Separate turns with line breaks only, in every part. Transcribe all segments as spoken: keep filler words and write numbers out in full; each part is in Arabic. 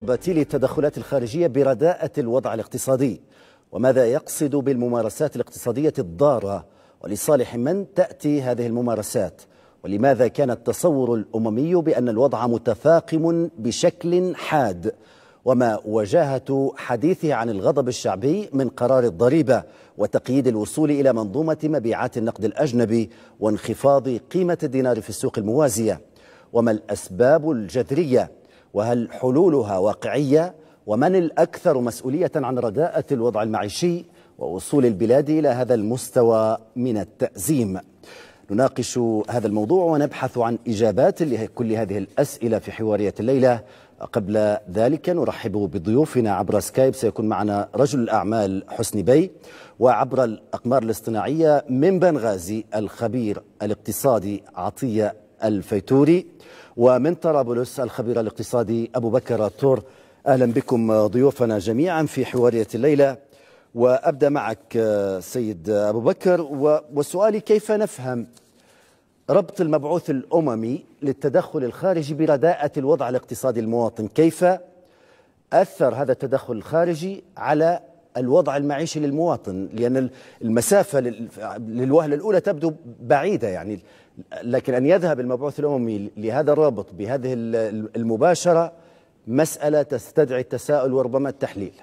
بتيل التدخلات الخارجية برداءة الوضع الاقتصادي، وماذا يقصد بالممارسات الاقتصادية الضارة، ولصالح من تأتي هذه الممارسات، ولماذا كان التصور الأممي بأن الوضع متفاقم بشكل حاد، وما وجاهة حديثه عن الغضب الشعبي من قرار الضريبة وتقييد الوصول إلى منظومة مبيعات النقد الأجنبي وانخفاض قيمة الدينار في السوق الموازية، وما الأسباب الجذرية، وهل حلولها واقعية، ومن الأكثر مسؤولية عن رداءة الوضع المعيشي ووصول البلاد إلى هذا المستوى من التأزيم. نناقش هذا الموضوع ونبحث عن إجابات لكل هذه الأسئلة في حوارية الليلة. قبل ذلك نرحب بضيوفنا عبر سكايب. سيكون معنا رجل الأعمال حسني بي، وعبر الأقمار الاصطناعية من بنغازي الخبير الاقتصادي عطية الفيتوري، ومن طرابلس الخبير الاقتصادي أبو بكر الطور. أهلا بكم ضيوفنا جميعا في حوارية الليلة. وأبدأ معك سيد أبو بكر، وسؤالي: كيف نفهم ربط المبعوث الأممي للتدخل الخارجي برداءة الوضع الاقتصادي المواطن؟ كيف أثر هذا التدخل الخارجي على الوضع المعيشي للمواطن؟ لأن المسافة للوهلة الأولى تبدو بعيدة يعني، لكن أن يذهب المبعوث الأممي لهذا الرابط بهذه المباشرة مسألة تستدعي التساؤل وربما التحليل.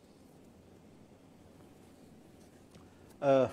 أه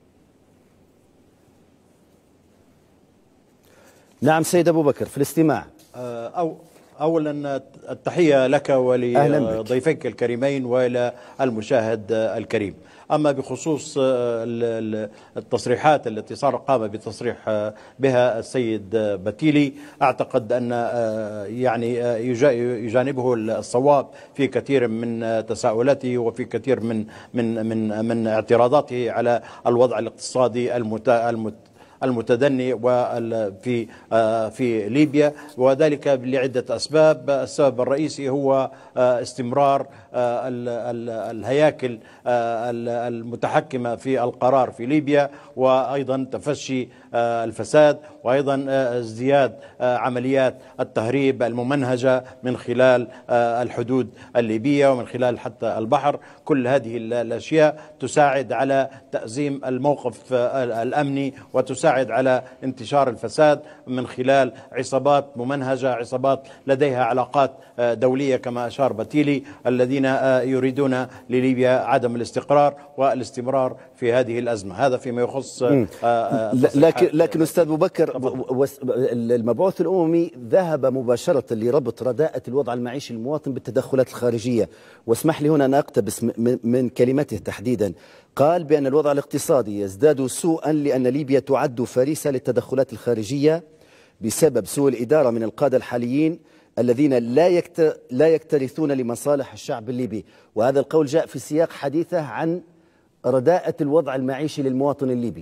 نعم سيد أبو بكر في الاستماع.
أو أولا التحية لك ولضيفيك الكريمين وإلى المشاهد الكريم. أما بخصوص التصريحات التي صار قام بتصريح بها السيد بتيلي، أعتقد أن يعني يجانبه الصواب في كثير من تساؤلاته وفي كثير من من من من اعتراضاته على الوضع الاقتصادي المت المتدني وفي في ليبيا، وذلك لعدة أسباب. السبب الرئيسي هو استمرار الهياكل المتحكمة في القرار في ليبيا، وأيضا تفشي الفساد، وأيضا ازدياد عمليات التهريب الممنهجة من خلال الحدود الليبية ومن خلال حتى البحر. كل هذه الأشياء تساعد على تأزيم الموقف الأمني وتساعد على انتشار الفساد من خلال عصابات ممنهجة، عصابات لديها علاقات دولية كما أشار بتيلي، الذين يريدون لليبيا عدم الاستقرار والاستمرار في هذه الأزمة. هذا فيما يخص.
لكن لكن أستاذ أبو بكر، المبعوث الأممي ذهب مباشرة لربط رداءة الوضع المعيشي للمواطن بالتدخلات الخارجية، واسمح لي هنا أن أقتبس من كلمته تحديدا. قال بأن الوضع الاقتصادي يزداد سوءا لأن ليبيا تعد فريسة للتدخلات الخارجية بسبب سوء الإدارة من القادة الحاليين الذين لا يكت... لا يكترثون لمصالح الشعب الليبي. وهذا القول جاء في سياق حديثه عن رداءة الوضع المعيشي للمواطن الليبي.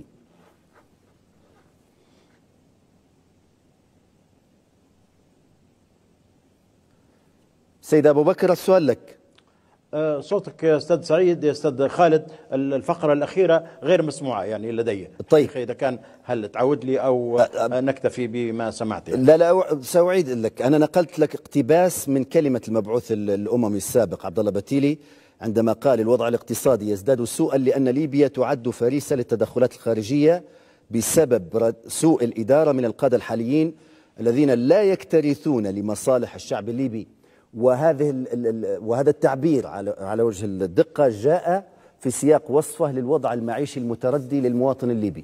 سيد أبو بكر السؤال لك.
صوتك يا أستاذ سعيد، يا أستاذ خالد، الفقرة الأخيرة غير مسموعة يعني لدي.
طيب
إذا كان هل تعود لي أو نكتفي بما سمعت يعني؟
لا لا سأعيد لك. أنا نقلت لك اقتباس من كلمة المبعوث الأممي السابق عبد الله بتيلي عندما قال الوضع الاقتصادي يزداد سوءا لأن ليبيا تعد فريسة للتدخلات الخارجية بسبب سوء الإدارة من القادة الحاليين الذين لا يكترثون لمصالح الشعب الليبي. وهذه وهذا التعبير على على وجه الدقة جاء في سياق وصفه للوضع المعيشي المتردي للمواطن الليبي.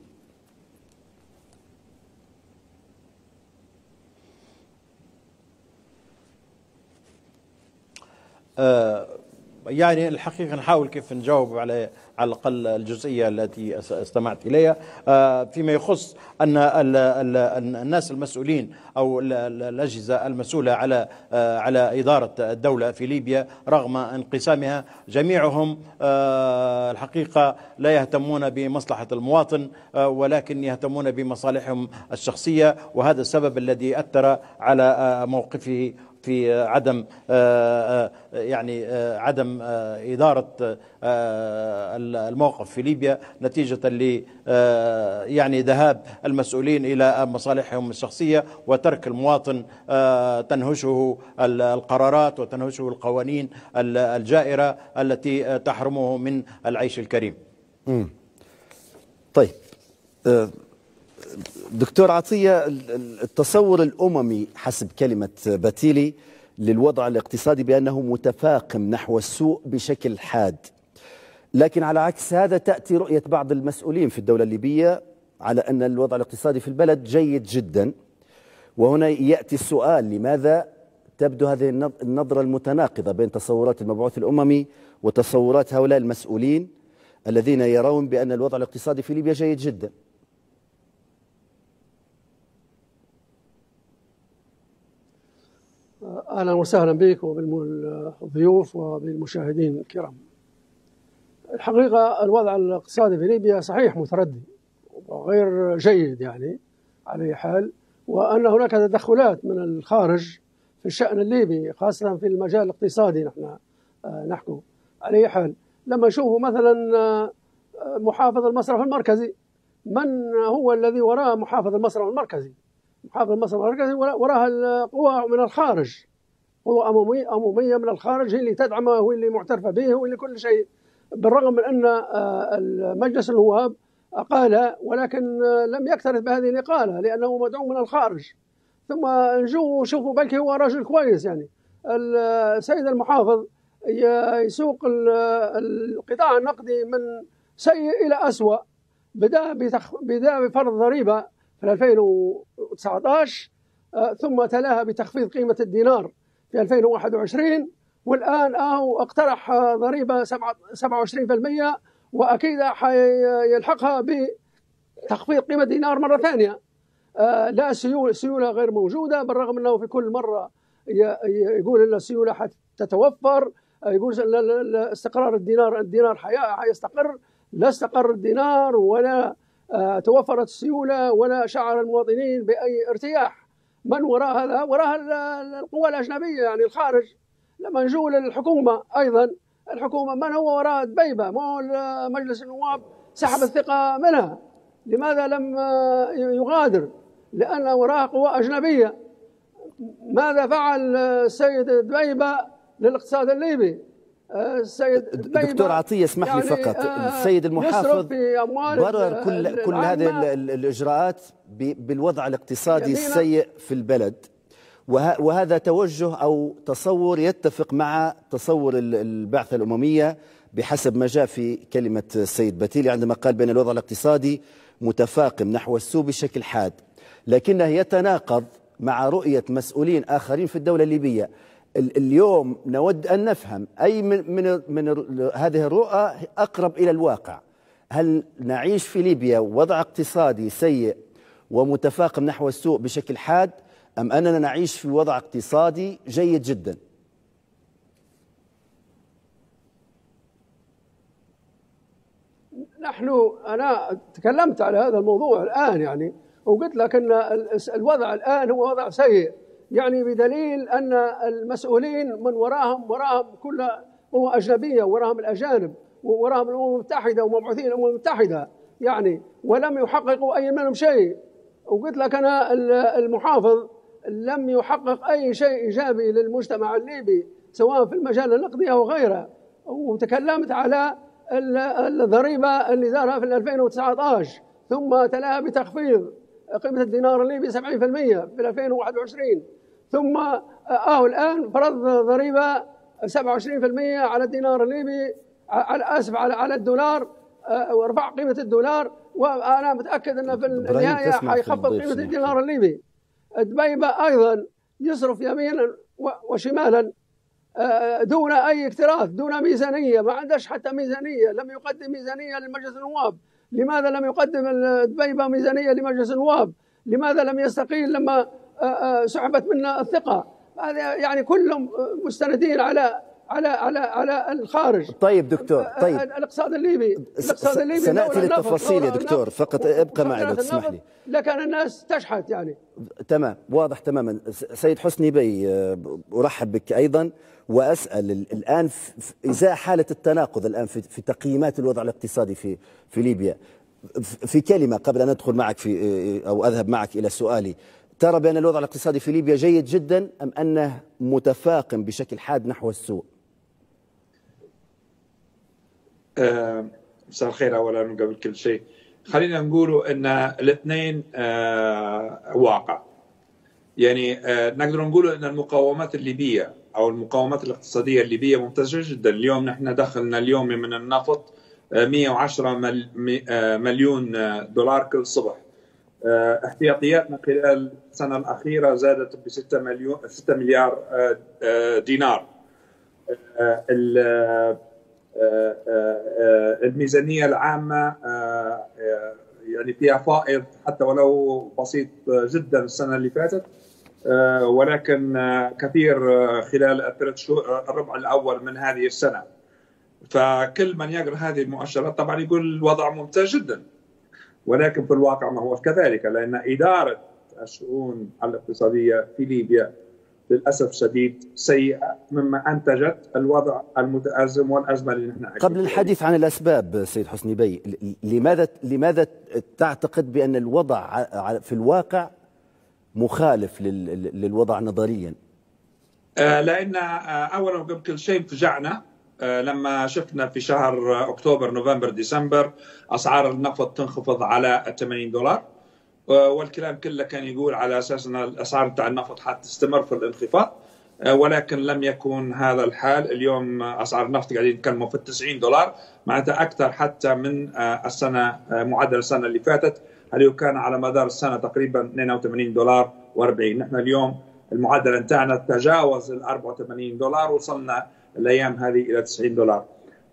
آه يعني الحقيقة نحاول كيف نجاوب على على الأقل الجزئية التي استمعت إليها. فيما يخص أن الناس المسؤولين أو الأجهزة المسؤولة على على إدارة الدولة في ليبيا رغم انقسامها جميعهم الحقيقة لا يهتمون بمصلحة المواطن، ولكن يهتمون بمصالحهم الشخصية، وهذا السبب الذي أثر على موقفه في عدم يعني عدم إدارة الموقف في ليبيا نتيجة ل يعني ذهاب المسؤولين إلى مصالحهم الشخصية وترك المواطن تنهشه القرارات وتنهشه القوانين الجائرة التي تحرمه من العيش الكريم.
طيب دكتور عطية، التصور الأممي حسب كلمة باتيلي للوضع الاقتصادي بأنه متفاقم نحو السوء بشكل حاد، لكن على عكس هذا تأتي رؤية بعض المسؤولين في الدولة الليبية على أن الوضع الاقتصادي في البلد جيد جدا. وهنا يأتي السؤال: لماذا تبدو هذه النظرة المتناقضة بين تصورات المبعوث الأممي وتصورات هؤلاء المسؤولين الذين يرون بأن الوضع الاقتصادي في ليبيا جيد جدا؟
أهلا وسهلا بك وبالضيوف وبالمشاهدين الكرام. الحقيقة الوضع الاقتصادي في ليبيا صحيح متردي وغير جيد يعني على أي حال، وأن هناك تدخلات من الخارج في الشأن الليبي خاصة في المجال الاقتصادي. نحن نحكو على أي حال لما نشوفوا مثلا محافظ المصرف المركزي، من هو الذي وراء محافظ المصرف المركزي؟ محافظ المصرف المركزي وراها القوى من الخارج، قوى أممية من الخارج هي اللي تدعمه وهي اللي معترفة به وهي اللي كل شيء، بالرغم من أن مجلس النواب أقال ولكن لم يكترث بهذه الإقالة لأنه مدعوم من الخارج. ثم نجوا شوفوا بلكي هو رجل كويس يعني. السيد المحافظ يسوق القطاع النقدي من سيء إلى أسوأ، بدأ بدأ بفرض ضريبة في ألفين وتسعة عشر، ثم تلاها بتخفيض قيمة الدينار في ألفين وواحد وعشرين، والآن أو اقترح ضريبة سبعة وعشرين بالمئة وأكيد حيلحقها بتخفيض قيمة الدينار مرة ثانية. لا سيولة, سيولة غير موجودة، بالرغم أنه في كل مرة يقول أن السيولة حتتوفر، يقول استقرار الدينار الدينار حيستقر. لا استقر الدينار ولا توفرت السيولة ولا شعر المواطنين بأي ارتياح. من وراء هذا؟ وراء القوى الأجنبية يعني الخارج. لما نجول للحكومة أيضا، الحكومة من هو وراء دبيبة؟ مو مجلس النواب سحب الثقة منها. لماذا لم يغادر؟ لأن وراء قوى أجنبية. ماذا فعل السيد دبيبة للاقتصاد الليبي؟ السيد
دكتور عطية اسمح لي يعني فقط، السيد المحافظ برر كل كل هذه الإجراءات بالوضع الاقتصادي السيء في البلد، وهذا توجه أو تصور يتفق مع تصور البعثة الأممية بحسب ما جاء في كلمة السيد باتيلي عندما قال بأن الوضع الاقتصادي متفاقم نحو السوء بشكل حاد، لكنه يتناقض مع رؤية مسؤولين آخرين في الدولة الليبية. اليوم نود أن نفهم أي من, من, من هذه الرؤى أقرب إلى الواقع. هل نعيش في ليبيا وضع اقتصادي سيء ومتفاقم نحو السوء بشكل حاد، أم أننا نعيش في وضع اقتصادي جيد جدا؟
نحن أنا تكلمت على هذا الموضوع الآن يعني، وقلت لك أن الوضع الآن هو وضع سيء، يعني بدليل أن المسؤولين من وراهم وراهم كل قوى أجنبية، وراهم الأجانب وراهم الأمم المتحدة ومبعوثين الأمم المتحدة يعني، ولم يحققوا أي منهم شيء. وقلت لك أنا المحافظ لم يحقق أي شيء إيجابي للمجتمع الليبي سواء في المجال النقدي أو غيره. وتكلمت على الضريبة اللي دارها في ألفين وتسعة عشر ثم تلاها بتخفيض قيمة الدينار الليبي سبعين بالمئة في ألفين وواحد وعشرين، ثم آه الآن فرض ضريبة سبعة وعشرين بالمئة على الدينار الليبي، على آسف على على الدولار، آه ورفع قيمة الدولار. وأنا متأكد أن في النهاية حيخفض قيمة الدينار الليبي. دبيبة أيضا يصرف يمينا وشمالا دون أي اكتراث، دون ميزانية، ما عندش حتى ميزانية، لم يقدم ميزانية لمجلس النواب. لماذا لم يقدم دبيبة ميزانية لمجلس النواب؟ لماذا لم يستقيل لما سحبت منا الثقة؟ هذا يعني كلهم مستندين على على على على الخارج.
طيب دكتور، طيب
الاقتصاد الليبي الاقتصاد الليبي
سنأتي للتفاصيل يا دكتور، فقط ابقى معي لو تسمح لي.
لكن الناس تشحت يعني.
تمام، واضح تماما. سيد حسني بي، أرحب بك أيضا وأسأل الآن إزاء حالة التناقض الآن في تقييمات الوضع الاقتصادي في في ليبيا، في كلمة قبل أن أدخل معك في أو أذهب معك إلى سؤالي، ترى بأن الوضع الاقتصادي في ليبيا جيد جدا أم أنه متفاقم بشكل حاد نحو السوء؟
مساء الخير. أولا قبل كل شيء خلينا نقولوا أن الاثنين آه واقع. يعني آه نقدر نقول أن المقاومات الليبية أو المقاومات الاقتصادية الليبية ممتازة جدا. اليوم نحن دخلنا اليوم من النفط آه مئة وعشرة مليون دولار كل صبح. آه احتياطياتنا خلال السنة الأخيرة زادت ب ستة مليون ستة مليار آه دينار. آه الميزانية العامة يعني فيها فائض حتى ولو بسيط جدا السنة اللي فاتت، ولكن كثير خلال الثلاث شهور الربع الأول من هذه السنة. فكل من يقرأ هذه المؤشرات طبعا يقول الوضع ممتاز جدا، ولكن في الواقع ما هو كذلك، لأن إدارة الشؤون الاقتصادية في ليبيا للأسف الشديد سيئة، مما أنتجت الوضع المتأزم والأزمة اللي نحن عايشين.
قبل الحديث عن الأسباب سيد حسني بي، لماذا لماذا تعتقد بأن الوضع في الواقع مخالف للوضع نظريا؟
آه لأن آه أولا قبل كل شيء انفجعنا آه لما شفنا في شهر أكتوبر نوفمبر ديسمبر أسعار النفط تنخفض على ثمانين دولار، والكلام كله كان يقول على اساس ان الاسعار بتاع النفط حتستمر في الانخفاض، ولكن لم يكن هذا الحال. اليوم اسعار النفط قاعدين نتكلموا في تسعين دولار، معناتها اكثر حتى من السنه معدل السنه اللي فاتت اللي كان على مدار السنه تقريبا اثنين وثمانين دولار وأربعين. نحن اليوم المعدل بتاعنا تجاوز ال أربعة وثمانين دولار، وصلنا الايام هذه الى تسعين دولار.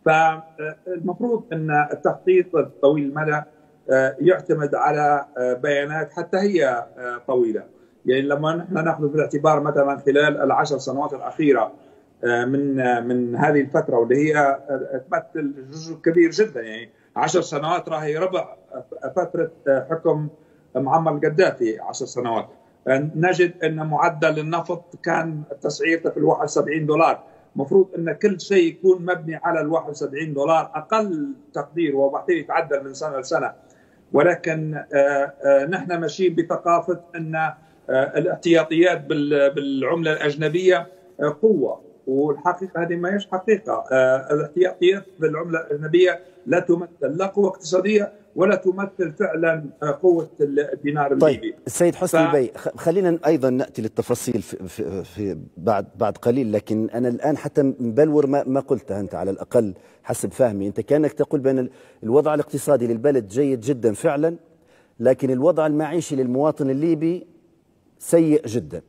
فالمفروض ان التخطيط الطويل المدى يعتمد على بيانات حتى هي طويلة. يعني لما نحن ناخذ في الاعتبار مثلا خلال العشر سنوات الأخيرة من من هذه الفترة واللي هي تمثل جزء كبير جدا، يعني عشر سنوات راهي ربع فترة حكم معمر القذافي. عشر سنوات نجد أن معدل النفط كان تسعيرته في الواحد وسبعين دولار. مفروض أن كل شيء يكون مبني على الواحد وسبعين دولار أقل تقدير، وبعدين يتعدل من سنة لسنة. ولكن نحن ماشيين بثقافة أن الاحتياطيات بالعملة الأجنبية قوة، والحقيقة هذه ما هيش حقيقة. الاحتياطيات بالعملة الأجنبية لا تمثل لا قوة اقتصادية ولا تمثل فعلا قوة الدينار الليبي.
طيب السيد حسني ف... بي، خلينا أيضا نأتي للتفاصيل في, في, في بعد بعد قليل، لكن أنا الآن حتى مبلور ما, ما قلته أنت على الأقل حسب فهمي. أنت كأنك تقول بأن الوضع الاقتصادي للبلد جيد جدا فعلا، لكن الوضع المعيشي للمواطن الليبي سيء جدا.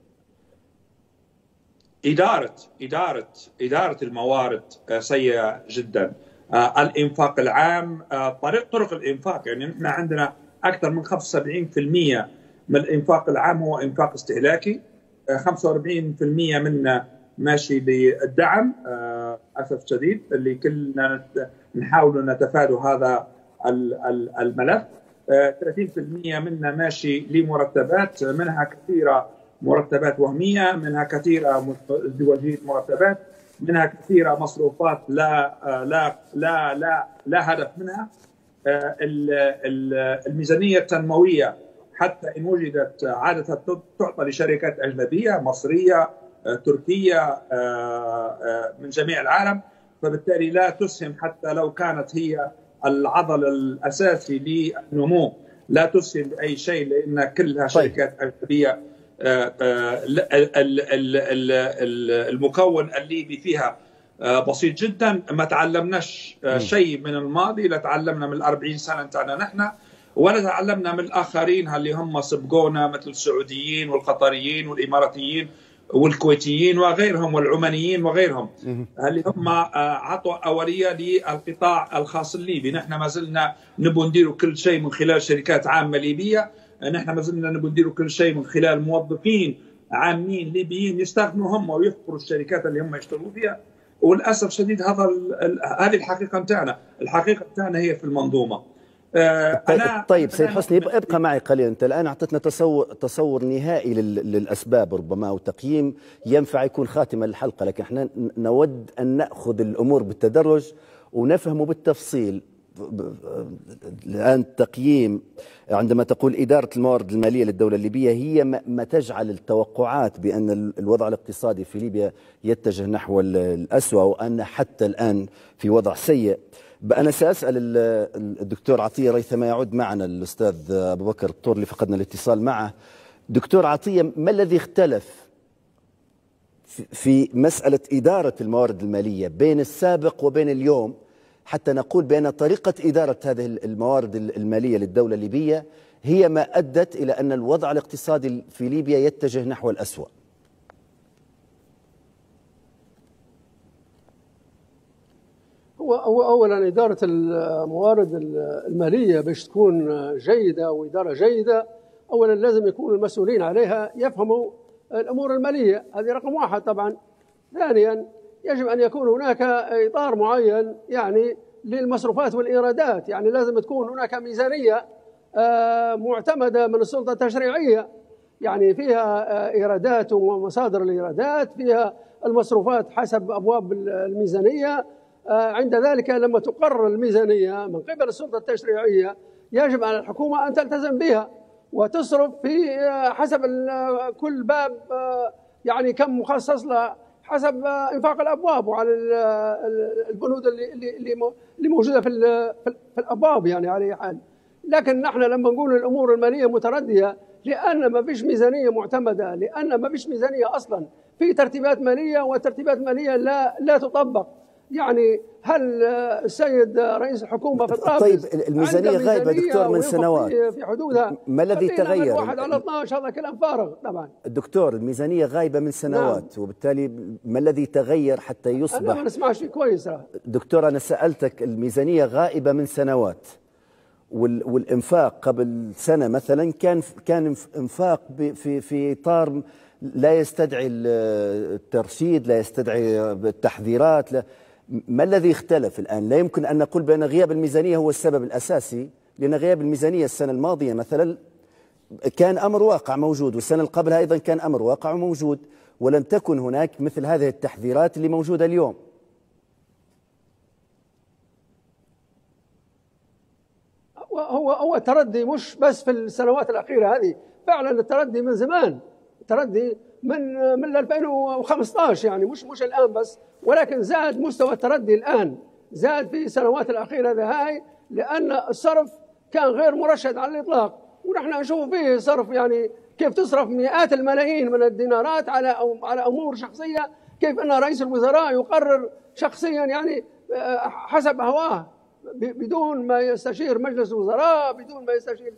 إدارة إدارة إدارة الموارد سيئة جدا. آه الإنفاق العام، آه طريق طرق الإنفاق، يعني نحن عندنا أكثر من خمسة وسبعين بالمئة من الإنفاق العام هو إنفاق استهلاكي، آه خمسة وأربعين بالمئة منه ماشي للدعم آه أسف شديد، اللي كلنا نحاول نتفادى هذا الملف. آه ثلاثين بالمئة منه ماشي لمرتبات، منها كثيرة مرتبات وهمية، منها كثيرة ازدواجية مرتبات، منها كثيرة مصروفات لا لا لا لا لا هدف منها. الميزانية التنموية حتى إن وجدت عادة تعطى لشركات أجنبية مصرية تركية من جميع العالم، فبالتالي لا تسهم حتى لو كانت هي العضل الأساسي للنمو، لا تسهم بأي شيء لأن كلها شركات أجنبية. المكون الليبي فيها بسيط جدا، ما تعلمناش شيء من الماضي، لا تعلمنا من الأربعين سنة بتاعنا نحن، ولا تعلمنا من الآخرين اللي هم سبقونا مثل السعوديين والقطريين والإماراتيين والكويتيين وغيرهم والعمانيين وغيرهم اللي هم عطوا أولية للقطاع الخاص الليبي. نحن ما زلنا نبغى نديروا كل شيء من خلال شركات عامة ليبية، نحن ما زلنا نبغى نديروا كل شيء من خلال موظفين عامين ليبيين يستخدموا هم ويفقروا الشركات اللي هم يشتغلوا فيها. وللاسف شديد هذا هذه الحقيقه بتاعنا، الحقيقه بتاعنا هي في المنظومه.
أنا طيب سيد حسني ابقى معي قليلا. انت الان اعطيتنا تصور تصور نهائي للاسباب ربما وتقييم ينفع يكون خاتمه للحلقه، لكن احنا نود ان ناخذ الامور بالتدرج ونفهمه بالتفصيل. الان تقييم عندما تقول اداره الموارد الماليه للدوله الليبيه هي ما تجعل التوقعات بان الوضع الاقتصادي في ليبيا يتجه نحو الأسوأ وان حتى الان في وضع سيء. أنا سأسأل الدكتور عطية ريثما يعود معنا الأستاذ أبو بكر الطور اللي فقدنا الاتصال معه. دكتور عطية، ما الذي اختلف في مسألة إدارة الموارد المالية بين السابق وبين اليوم حتى نقول بأن طريقة إدارة هذه الموارد المالية للدولة الليبية هي ما أدت إلى أن الوضع الاقتصادي في ليبيا يتجه نحو الأسوأ؟
هو أولا إدارة الموارد المالية باش تكون جيدة وإدارة جيدة، أولا لازم يكون المسؤولين عليها يفهموا الأمور المالية، هذه رقم واحد طبعا. ثانيا يجب أن يكون هناك إطار معين يعني للمصروفات والإيرادات، يعني لازم تكون هناك ميزانية معتمدة من السلطة التشريعية، يعني فيها إيرادات ومصادر الإيرادات، فيها المصروفات حسب أبواب الميزانية. عند ذلك لما تقرر الميزانية من قبل السلطة التشريعية يجب على الحكومة أن تلتزم بها وتصرف في حسب كل باب يعني كم مخصص له حسب انفاق الابواب وعلى البنود اللي اللي موجوده في في الابواب يعني على اي حال. لكن نحن لما نقول الامور الماليه مترديه لان ما فيش ميزانيه معتمده، لان ما فيش ميزانيه اصلا، في ترتيبات ماليه وترتيبات ماليه لا لا تطبق. يعني هل السيد رئيس الحكومه في الطابق
طيب الميزانيه غايبه دكتور من سنوات
في حدودها،
ما الذي تغير؟
واحد على اثناشر هذا كلام فارغ طبعا.
الدكتور الميزانيه غايبه من سنوات. نعم. وبالتالي ما الذي تغير حتى يصبح؟
انا ما نسمعش فيه كويس.
دكتور انا سالتك الميزانيه غائبه من سنوات والانفاق قبل سنه مثلا كان كان انفاق في في اطار لا يستدعي الترشيد، لا يستدعي التحذيرات. لا ما الذي اختلف الآن؟ لا يمكن أن نقول بأن غياب الميزانية هو السبب الأساسي، لأن غياب الميزانية السنة الماضية مثلا كان أمر واقع موجود، والسنة اللي قبلها أيضا كان أمر واقع موجود، ولم تكن هناك مثل هذه التحذيرات اللي موجودة اليوم.
هو هو تردي مش بس في السنوات الأخيرة هذه، فعلا التردي من زمان، التردي من من ألفين وخمسة عشر يعني مش مش الآن بس، ولكن زاد مستوى التردي الآن، زاد في السنوات الأخيرة هاي، لأن الصرف كان غير مرشد على الإطلاق، ونحن نشوف فيه صرف يعني كيف تصرف مئات الملايين من الدينارات على على أمور شخصية، كيف أن رئيس الوزراء يقرر شخصيا يعني حسب هواه بدون ما يستشير مجلس الوزراء، بدون ما يستشير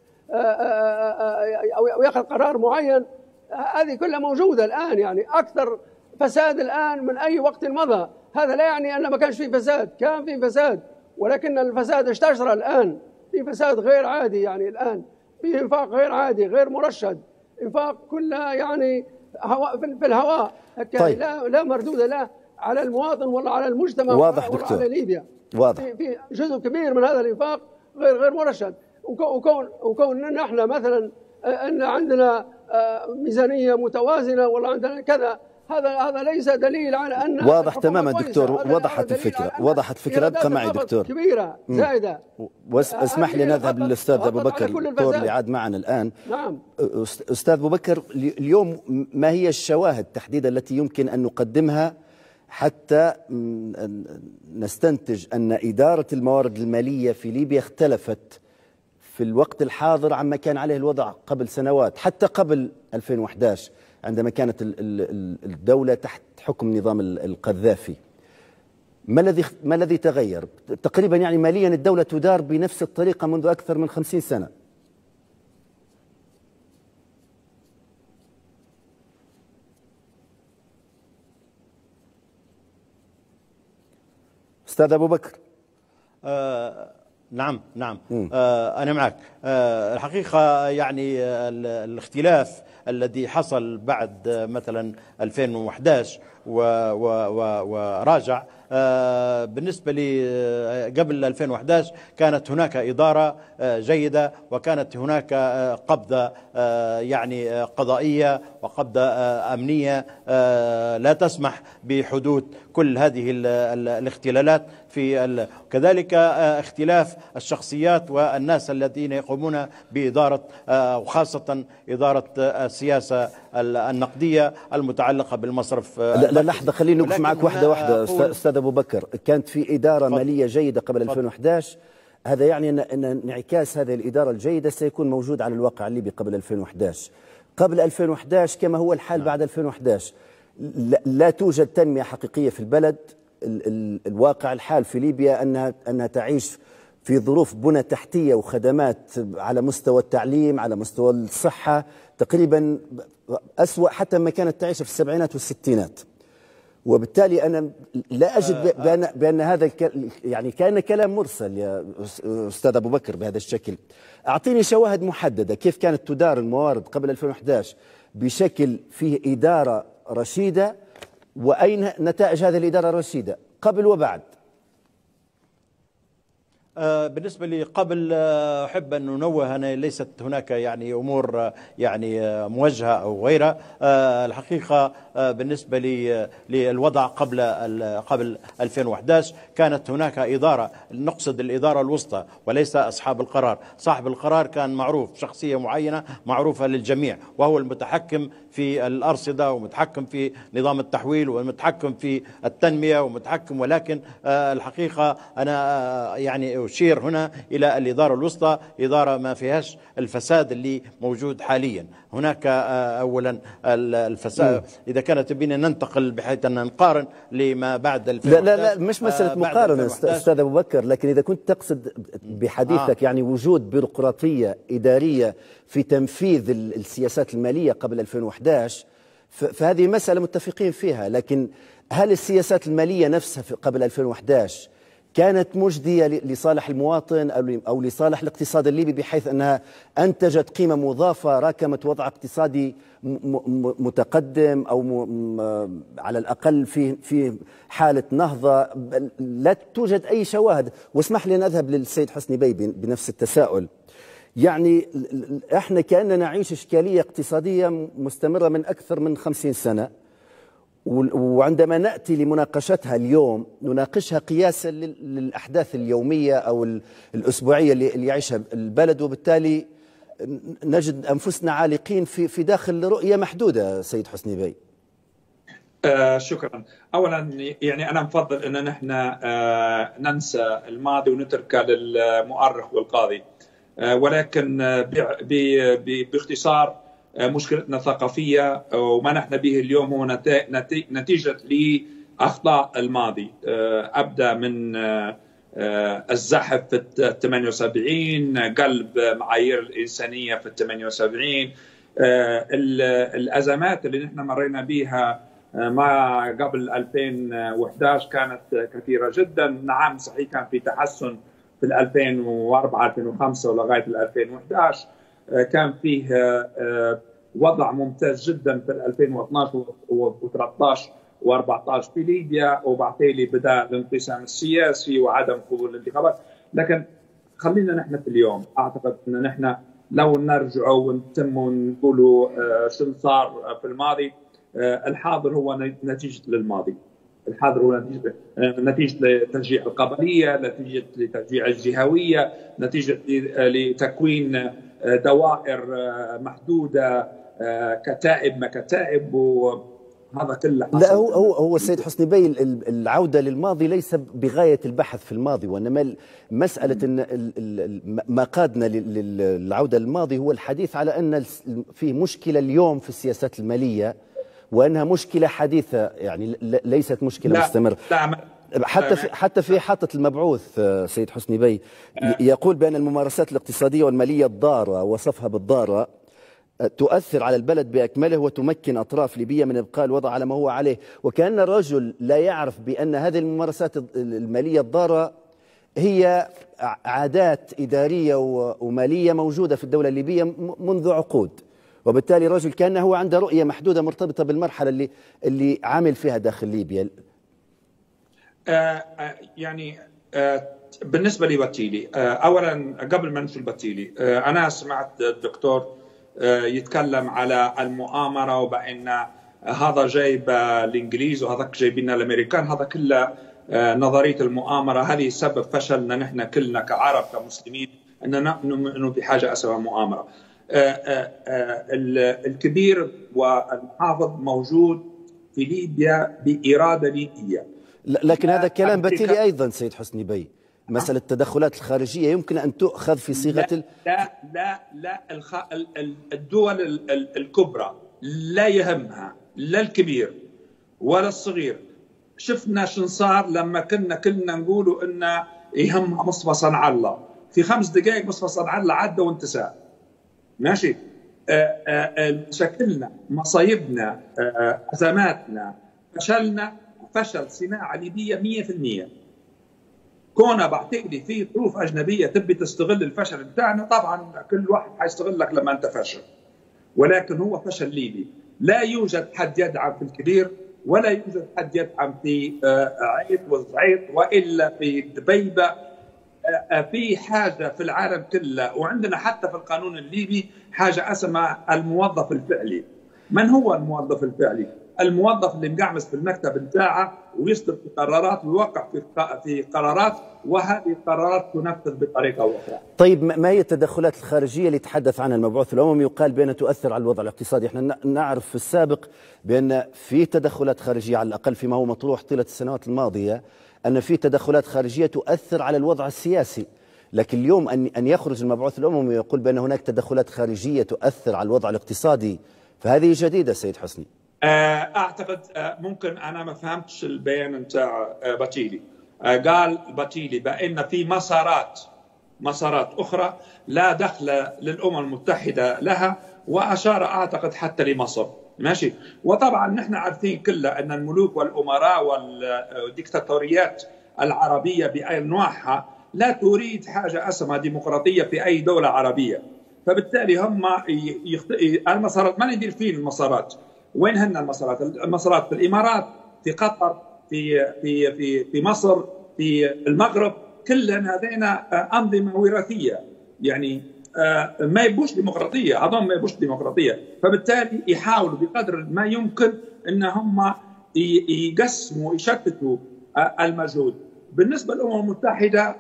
أو يأخذ قرار معين. هذه كلها موجودة الآن، يعني أكثر فساد الآن من أي وقت مضى. هذا لا يعني أن ما كانش في فساد، كان في فساد، ولكن الفساد استشرى الآن، في فساد غير عادي يعني الآن، في إنفاق غير عادي غير مرشد، إنفاق كلها يعني هواء في الهواء. طيب. لا لا مردود له على المواطن ولا على المجتمع
واضح
ولا
دكتور.
على ليبيا.
واضح.
في, في جزء كبير من هذا الإنفاق غير غير مرشد، وكون وكون نحن مثلا أن عندنا ميزانية متوازنة ولا عندنا كذا، هذا هذا ليس دليل على أن
واضح تماما دكتور. وضحت الفكرة، وضحت الفكرة. ابقى معي دكتور.
كبيرة زائدة.
واسمح لي نذهب للأستاذ أبو بكر الدكتور اللي عاد معنا الآن.
نعم.
أستاذ أبو بكر، اليوم ما هي الشواهد تحديدا التي يمكن أن نقدمها حتى نستنتج أن إدارة الموارد المالية في ليبيا اختلفت في الوقت الحاضر عما كان عليه الوضع قبل سنوات، حتى قبل ألفين وأحد عشر عندما كانت الدولة تحت حكم نظام القذافي؟ ما الذي ما الذي تغير؟ تقريبا يعني ماليا الدولة تدار بنفس الطريقة منذ أكثر من خمسين سنة. أستاذ أبو بكر.
آه نعم نعم آه أنا معك. آه الحقيقة يعني الاختلاف الذي حصل بعد مثلا ألفين وأحد عشر وراجع. بالنسبة لي قبل ألفين وأحد عشر كانت هناك إدارة جيدة، وكانت هناك قبضة يعني قضائية وقبضة أمنية لا تسمح بحدوث كل هذه الاختلالات في كذلك اختلاف الشخصيات والناس الذين يقومون بإدارة وخاصة إدارة السياسة النقدية المتعلقة بالمصرف.
لا لحظة، خليني نقف معك واحدة واحدة أستاذ أبو بكر. كانت في إدارة فضل. مالية جيدة قبل ألفين وأحد عشر، هذا يعني أن انعكاس هذه الإدارة الجيدة سيكون موجود على الواقع الليبي قبل ألفين وأحد عشر. قبل ألفين وأحد عشر كما هو الحال نعم. بعد ألفين وأحد عشر لا, لا توجد تنمية حقيقية في البلد. ال ال الواقع الحال في ليبيا أنها, أنها تعيش في ظروف بنى تحتية وخدمات على مستوى التعليم، على مستوى الصحة، تقريبا أسوأ حتى ما كانت تعيش في السبعينات والستينات. وبالتالي أنا لا أجد بأن, بأن هذا يعني كان كلام مرسل يا أستاذ أبو بكر بهذا الشكل. أعطيني شواهد محددة كيف كانت تدار الموارد قبل ألفين وأحد عشر بشكل فيه إدارة رشيدة، وأين نتائج هذه الإدارة الرشيدة قبل وبعد.
بالنسبة لي قبل أحب أن ننوه أن ليست هناك يعني أمور يعني موجهة أو غيرها. الحقيقة بالنسبة لي للوضع قبل قبل ألفين وأحد عشر كانت هناك إدارة، نقصد الإدارة الوسطى وليس أصحاب القرار. صاحب القرار كان معروف، شخصية معينة معروفة للجميع، وهو المتحكم في الأرصدة ومتحكم في نظام التحويل ومتحكم في التنمية ومتحكم. ولكن الحقيقة أنا يعني أشير هنا إلى الإدارة الوسطى، إدارة ما فيهاش الفساد اللي موجود حاليا. هناك أولا الفساد، إذا كانت تبينا ننتقل بحيث أن نقارن لما بعد ألفين وأحد عشر.
لا لا لا مش مسألة مقارنة أستاذ أبو بكر، لكن إذا كنت تقصد بحديثك آه. يعني وجود بيروقراطية إدارية في تنفيذ السياسات المالية قبل ألفين وأحد عشر، فهذه مسألة متفقين فيها. لكن هل السياسات المالية نفسها قبل ألفين وأحد عشر كانت مجدية لصالح المواطن أو لصالح الاقتصاد الليبي، بحيث أنها أنتجت قيمة مضافة راكمت وضع اقتصادي متقدم أو على الأقل في في حالة نهضة؟ لا توجد أي شواهد. واسمح لي أن أذهب للسيد حسني بي بنفس التساؤل. يعني احنا كأننا نعيش إشكالية اقتصادية مستمرة من أكثر من خمسين سنة، وعندما نأتي لمناقشتها اليوم نناقشها قياسا للأحداث اليومية أو الأسبوعية اللي يعيشها البلد، وبالتالي نجد أنفسنا عالقين في في داخل رؤية محدودة. سيد حسني بي.
آه شكرا. أولا يعني أنا مفضل أن نحن آه ننسى الماضي ونتركه للمؤرخ والقاضي، آه ولكن باختصار مشكلتنا ثقافية، وما نحن به اليوم هو نتيجة لأخطاء الماضي. أبدأ من الزحف في ثمانية وسبعين، قلب معايير الإنسانية في ثمانية وسبعين، الأزمات اللي نحن مرينا بها ما قبل ألفين وأحد عشر كانت كثيرة جدا. نعم صحيح كان في تحسن في ألفين وأربعة ألفين وخمسة ولغاية ألفين وأحد عشر، كان فيه وضع ممتاز جدا في ألفين واثناشر وثلاثة عشر وأربعة عشر في ليبيا، وبعدين بدا الانقسام السياسي وعدم قبول الانتخابات. لكن خلينا نحن في اليوم، اعتقد ان نحن لو نرجعوا ونتم ونقولوا شو صار في الماضي، الحاضر هو نتيجه للماضي. الحاضر هو نتيجه نتيجه لتشجيع القبليه، نتيجه لتشجيع الجهويه، نتيجه لتكوين دوائر محدوده، كتائب ما كتائب، وهذا كله
لا هو هو هو السيد حسني بي العوده للماضي ليس بغايه البحث في الماضي، وانما مساله ان ما قادنا للعوده للماضي هو الحديث على ان في مشكله اليوم في السياسات الماليه، وانها مشكله حديثه، يعني ليست مشكله لا مستمره.
لا
حتى في حتى في حاطة المبعوث سيد حسني بي يقول بأن الممارسات الاقتصادية والمالية الضارة، وصفها بالضارة، تؤثر على البلد بأكمله وتمكن أطراف ليبية من إبقاء الوضع على ما هو عليه. وكأن الرجل لا يعرف بأن هذه الممارسات المالية الضارة هي عادات إدارية ومالية موجودة في الدولة الليبية منذ عقود، وبالتالي رجل كأنه هو عنده رؤية محدودة مرتبطة بالمرحلة اللي اللي عامل فيها داخل ليبيا.
آه يعني آه بالنسبة لبتيلي، آه أولا قبل ما نمشي لبتيلي، آه أنا سمعت الدكتور آه يتكلم على المؤامرة وبأن هذا جايب الإنجليز وهذاك جايبين الأمريكان، هذا كله آه نظرية المؤامرة. هذه سبب فشلنا نحن كلنا كعرب كمسلمين، أننا نؤمن بحاجة اسمها مؤامرة. آه آه آه الكبير والمحافظ موجود في ليبيا بإرادة ليبية،
لكن هذا كلام بتيلي أيضا سيد حسني بي. مسألة التدخلات الخارجية يمكن أن تؤخذ في صيغة
لا لا لا, لا الخ... الدول الكبرى لا يهمها لا الكبير ولا الصغير. شفنا شن صار لما كنا كلنا نقولوا إن يهم مصطفى صنع الله، في خمس دقائق مصطفى صنع الله عدى وانتسى. ماشي. مشاكلنا، مصايبنا، أزماتنا، فشلنا فشل صناعة ليبية مية في المية. كونا بعتقد في ظروف أجنبية تبي تستغل الفشل بتاعنا، طبعا كل واحد حيستغلك لما أنت فشل، ولكن هو فشل ليبي. لا يوجد حد يدعم في الكبير ولا يوجد حد يدعم في عيط وزعيط وإلا في دبيبة. في حاجة في العالم كله، وعندنا حتى في القانون الليبي حاجة اسمها الموظف الفعلي. من هو الموظف الفعلي؟ الموظف اللي مقعمس في المكتب بتاعه ويصدر في قرارات ويوقع في في قرارات، وهذه القرارات تنفذ بطريقه اخرى.
طيب ما هي التدخلات الخارجيه اللي تحدث عنها المبعوث الاممي يقال بانها تؤثر على الوضع الاقتصادي؟ احنا نعرف في السابق بان في تدخلات خارجيه، على الاقل فيما هو مطروح طيله السنوات الماضيه، ان في تدخلات خارجيه تؤثر على الوضع السياسي، لكن اليوم ان ان يخرج المبعوث الاممي ويقول بان هناك تدخلات خارجيه تؤثر على الوضع الاقتصادي، فهذه جديده سيد حسني.
اعتقد ممكن انا ما فهمتش البيان نتاع بتيلي. قال بتيلي بان في مسارات مسارات اخرى لا دخل للامم المتحده لها، واشار اعتقد حتى لمصر. ماشي. وطبعا نحن عارفين كلنا ان الملوك والامراء والديكتاتوريات العربيه بانواعها لا تريد حاجه اسمها ديمقراطيه في اي دوله عربيه، فبالتالي هم يخت... المسارات ما ندير فين المسارات. وين هن المسارات؟ المسارات في الامارات، في قطر، في في في في مصر، في المغرب، كلهن هذين انظمه وراثيه، يعني ما يبوش ديمقراطيه، هذول ما يبوش ديمقراطيه، فبالتالي يحاولوا بقدر ما يمكن ان هم يقسموا يشتتوا المجهود. بالنسبه للامم المتحده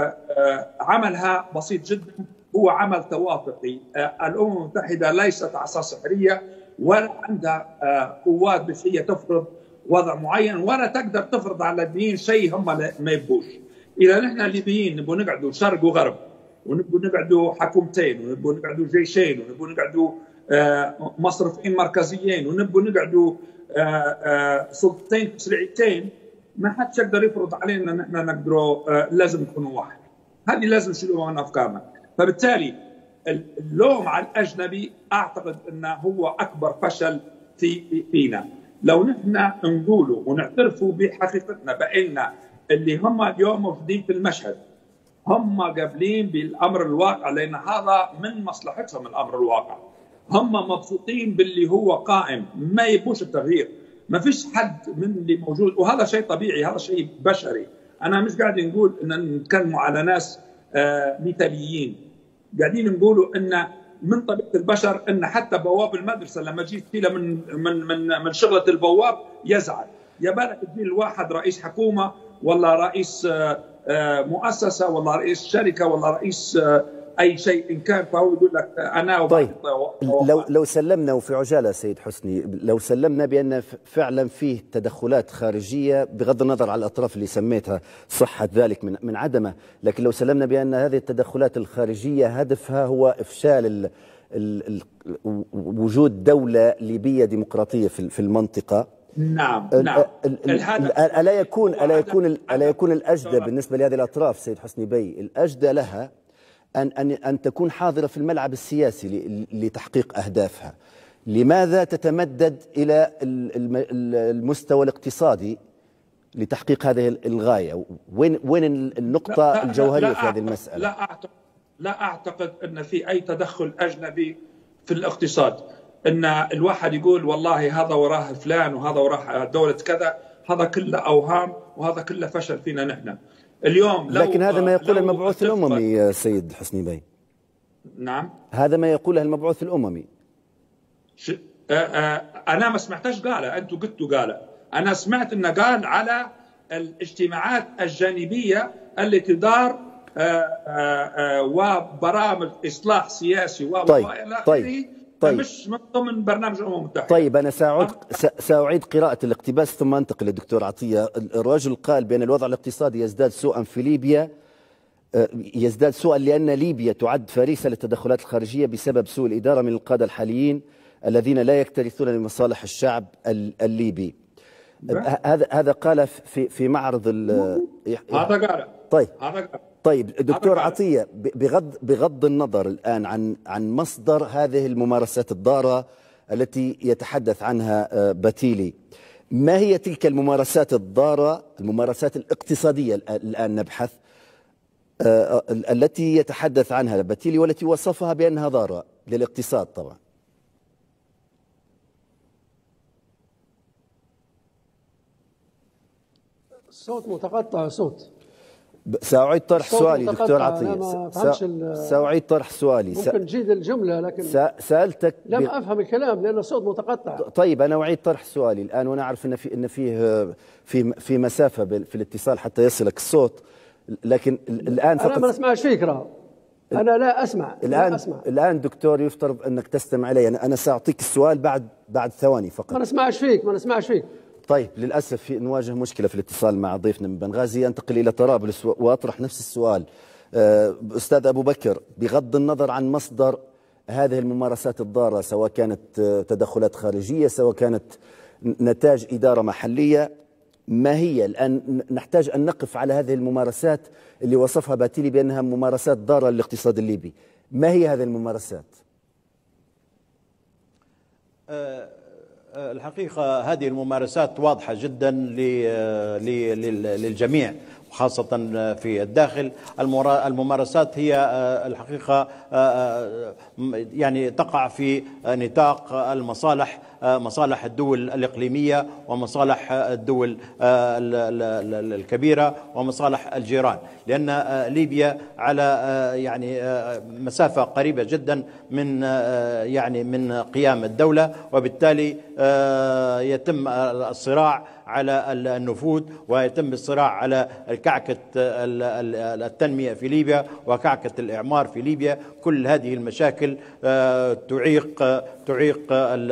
عملها بسيط جدا، هو عمل توافقي. الامم المتحده ليست عصا سحريه ولا عندها قوات بشريه تفرض وضع معين، ولا تقدر تفرض على الليبيين شيء هم ما يبوش. اذا نحن الليبيين نبغوا نقعدوا شرق وغرب، ونبغوا نقعدوا حكومتين، ونبغوا نقعدوا جيشين، ونبغوا نقعدوا مصرفين مركزيين، ونبغوا نقعدوا سلطتين تشريعيتين، ما حدش يقدر يفرض علينا ان احنا نقدروا لازم نكونوا واحد. هذه لازم نشيلوها من افكارنا. فبالتالي اللوم على الاجنبي اعتقد انه هو اكبر فشل في فينا. لو نحن نقولوا ونعترفوا بحقيقتنا بان اللي هم اليوم موجودين في المشهد هم قابلين بالامر الواقع، لان هذا من مصلحتهم الامر الواقع، هم مبسوطين باللي هو قائم، ما يبوش التغيير. ما فيش حد من اللي موجود، وهذا شيء طبيعي، هذا شيء بشري. انا مش قاعد نقول ان نتكلموا على ناس آه مثاليين، قاعدين نقولوا ان من طبيعه البشر ان حتى بواب المدرسه لما جيت تشيله من من من من شغله البواب يزعل. يا بالك تجي الواحد رئيس حكومه ولا رئيس آه آه مؤسسه ولا رئيس شركه ولا رئيس آه اي شيء إن كان، فهو يقول لك انا.
طيب لو لو سلمنا وفي عجاله سيد حسني، لو سلمنا بان فعلا فيه تدخلات خارجيه بغض النظر على الاطراف اللي سميتها صحه ذلك من من عدمه، لكن لو سلمنا بان هذه التدخلات الخارجيه هدفها هو افشال ال ال ال وجود دوله ليبيه ديمقراطيه في في المنطقه.
نعم نعم.
الا يكون الا يكون الا يكون الاجدى بالنسبه لهذه الاطراف سيد حسني بي، الاجدى لها أن أن أن تكون حاضرة في الملعب السياسي لتحقيق أهدافها. لماذا تتمدد إلى المستوى الاقتصادي لتحقيق هذه الغاية؟ وين وين النقطة لا الجوهرية لا في هذه المسألة؟
لا أعتقد لا أعتقد أن في أي تدخل أجنبي في الاقتصاد، ان الواحد يقول والله هذا وراه فلان وهذا وراه دولة كذا، هذا كله اوهام وهذا كله فشل فينا نحن اليوم. لو
لكن هذا ما يقول المبعوث
اتفق-
الأممي سيد حسني بي،
نعم.
هذا ما يقوله المبعوث الأممي.
ش... آه آه انا ما سمعتش قاله، انتم قلتوا قاله. انا سمعت انه قال على الاجتماعات الجانبيه اللي تدار آه آه آه وبرامج اصلاح سياسي و
طيب
والى آخره،
طيب طيب
مش من ضمن برنامج الامم المتحده.
طيب أنا سأعود سأعيد قراءة الاقتباس ثم أنتقل للدكتور عطية. الرجل قال بأن الوضع الاقتصادي يزداد سوءا في ليبيا، يزداد سوءا لأن ليبيا تعد فريسة للتدخلات الخارجية بسبب سوء الإدارة من القادة الحاليين الذين لا يكترثون لمصالح الشعب الليبي. هذا هذا قال في في معرض
هذا قال.
طيب
هذا قال.
طيب دكتور عطية، بغض بغض النظر الآن عن عن مصدر هذه الممارسات الضارة التي يتحدث عنها باتيلي، ما هي تلك الممارسات الضارة، الممارسات الاقتصادية الآن نبحث التي يتحدث عنها باتيلي والتي وصفها بأنها ضارة للاقتصاد؟ طبعا
الصوت متقطع صوت.
سأعيد طرح
الصوت
سؤالي
متقطع،
دكتور
أنا
عطية.
ما فهمتش ال-
سأعيد طرح سؤالي.
ممكن تجيد الجملة لكن
س- سألتك
لم
ب-
أفهم الكلام لأن الصوت متقطع.
طيب أنا أعيد طرح سؤالي الآن، وأنا أعرف أن في أن فيه في في مسافة بال- في الاتصال حتى يصلك الصوت، لكن ال- الآن
أنا ما
فقط
نسمعش فيك راه. أنا لا أسمع. لا
الآن
أسمع.
الآن دكتور يفترض أنك تستمع إلي. أنا أنا سأعطيك السؤال بعد بعد ثواني فقط.
ما نسمعش فيك ما نسمعش فيك.
طيب للأسف في نواجه مشكلة في الاتصال مع ضيفنا من بنغازي. أنتقل إلى طرابلس وأطرح نفس السؤال. أستاذ أبو بكر، بغض النظر عن مصدر هذه الممارسات الضارة، سواء كانت تدخلات خارجية سواء كانت نتاج إدارة محلية، ما هي الآن نحتاج أن نقف على هذه الممارسات اللي وصفها باتيلي بأنها ممارسات ضارة للاقتصاد الليبي؟ ما هي هذه الممارسات؟
الحقيقة هذه الممارسات واضحة جدا للجميع وخاصة في الداخل. الممارسات هي الحقيقة يعني تقع في نطاق المصالح، مصالح الدول الإقليمية ومصالح الدول الكبيرة ومصالح الجيران، لأن ليبيا على يعني مسافة قريبة جدا من يعني من قيام الدولة، وبالتالي يتم الصراع على النفوذ ويتم الصراع على كعكة التنمية في ليبيا وكعكة الإعمار في ليبيا. كل هذه المشاكل تعيق تعيق